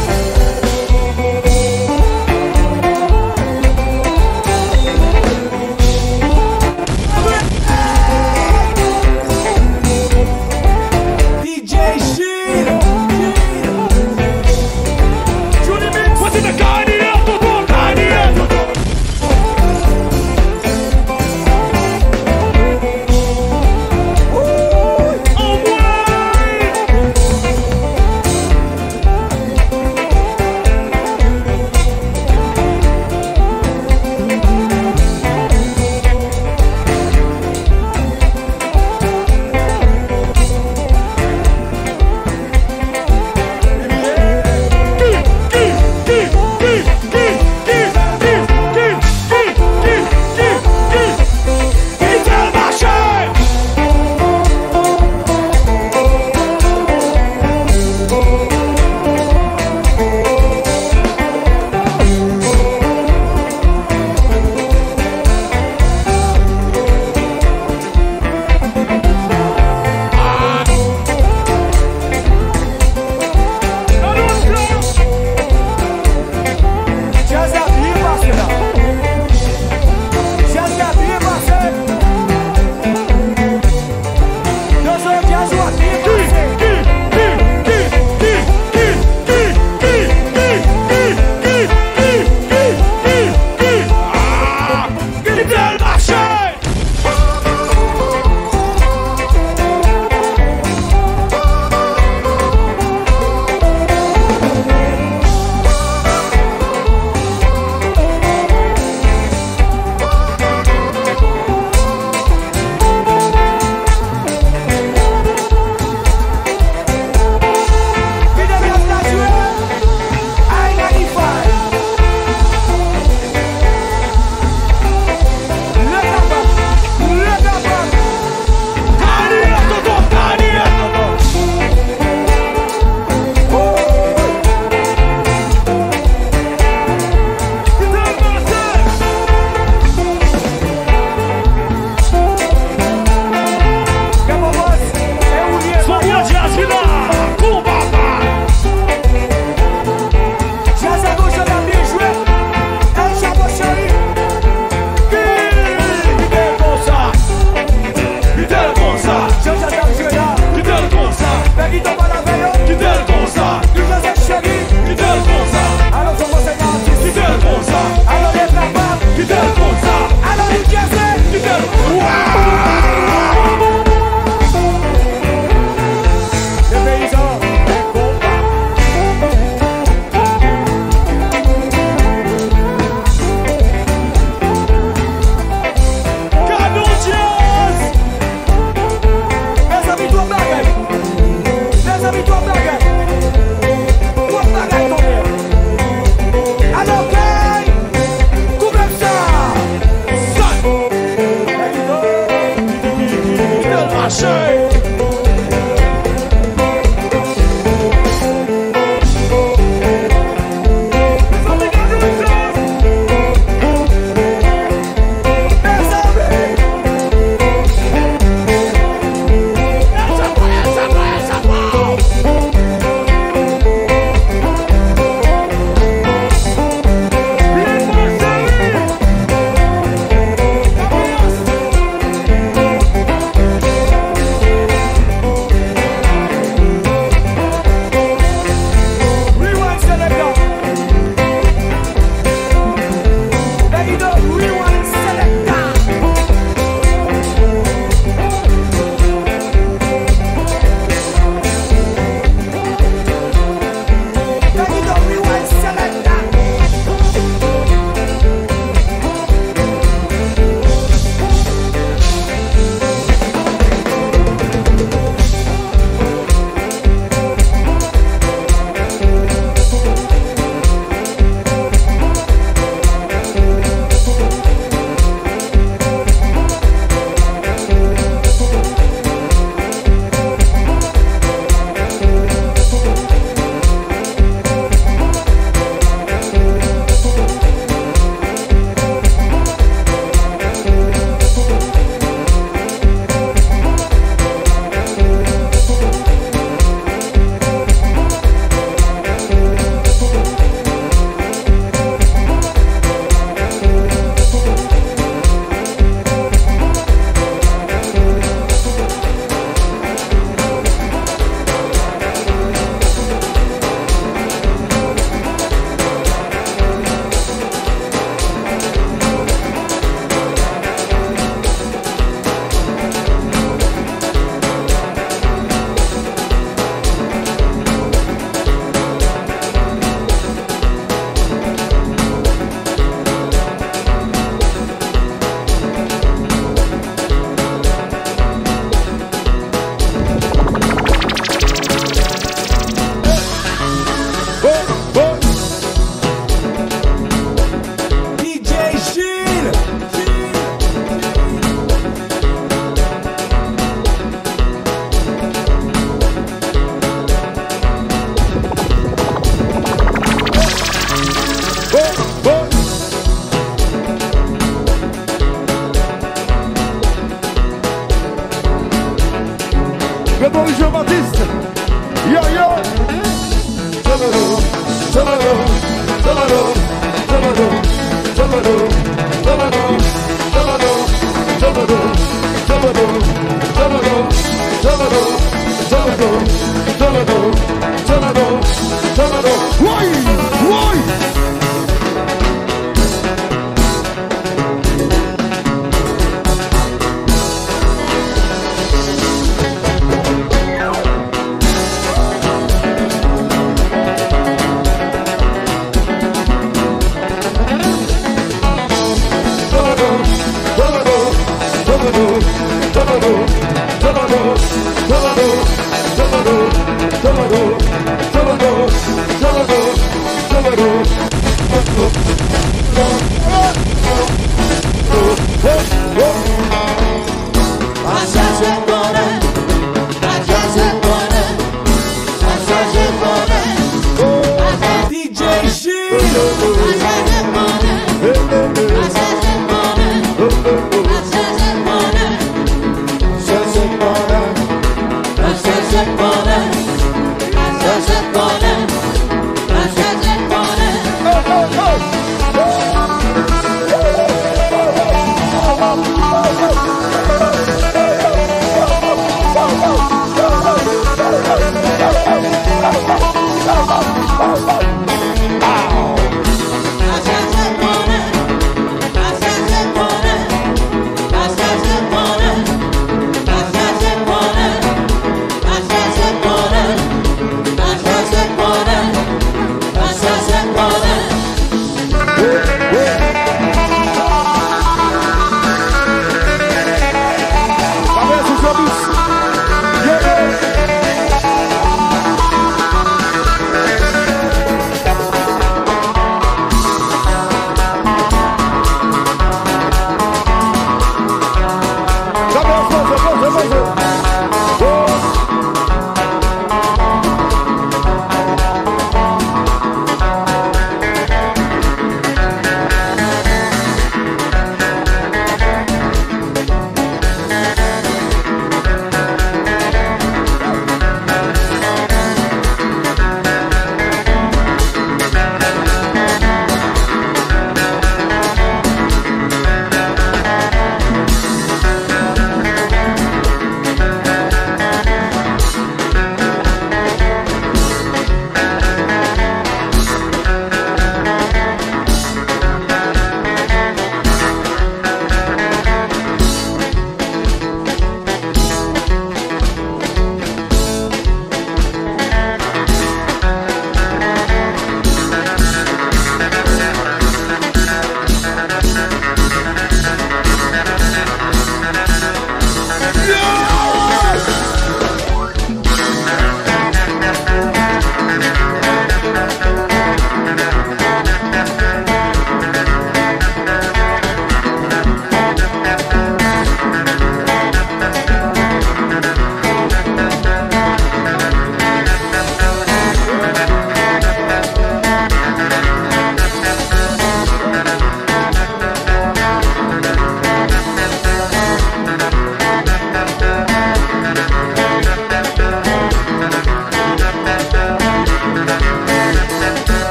Come on.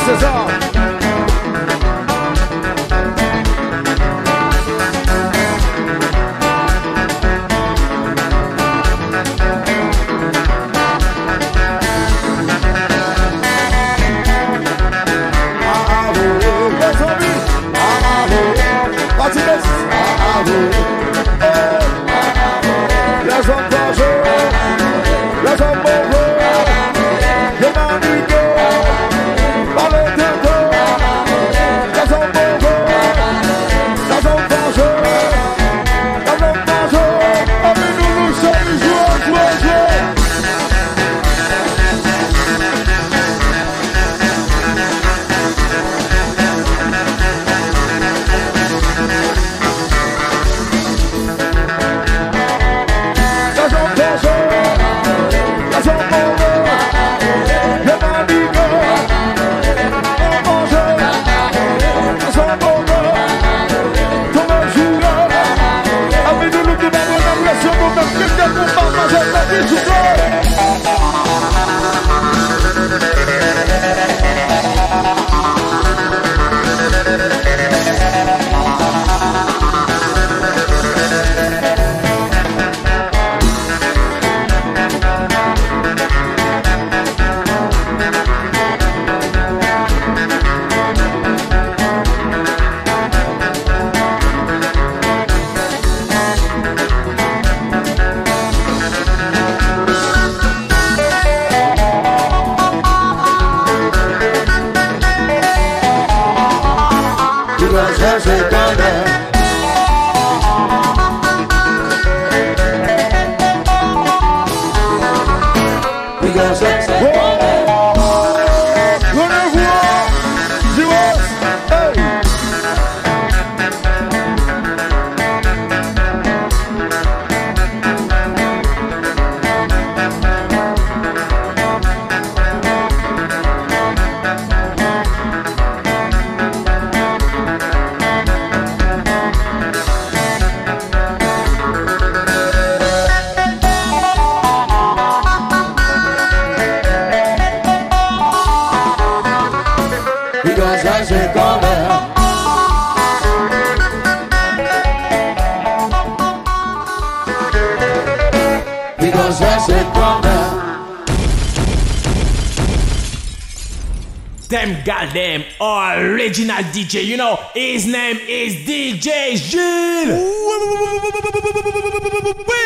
César. Them goddamn original DJ, you know, his name is DJ Jules.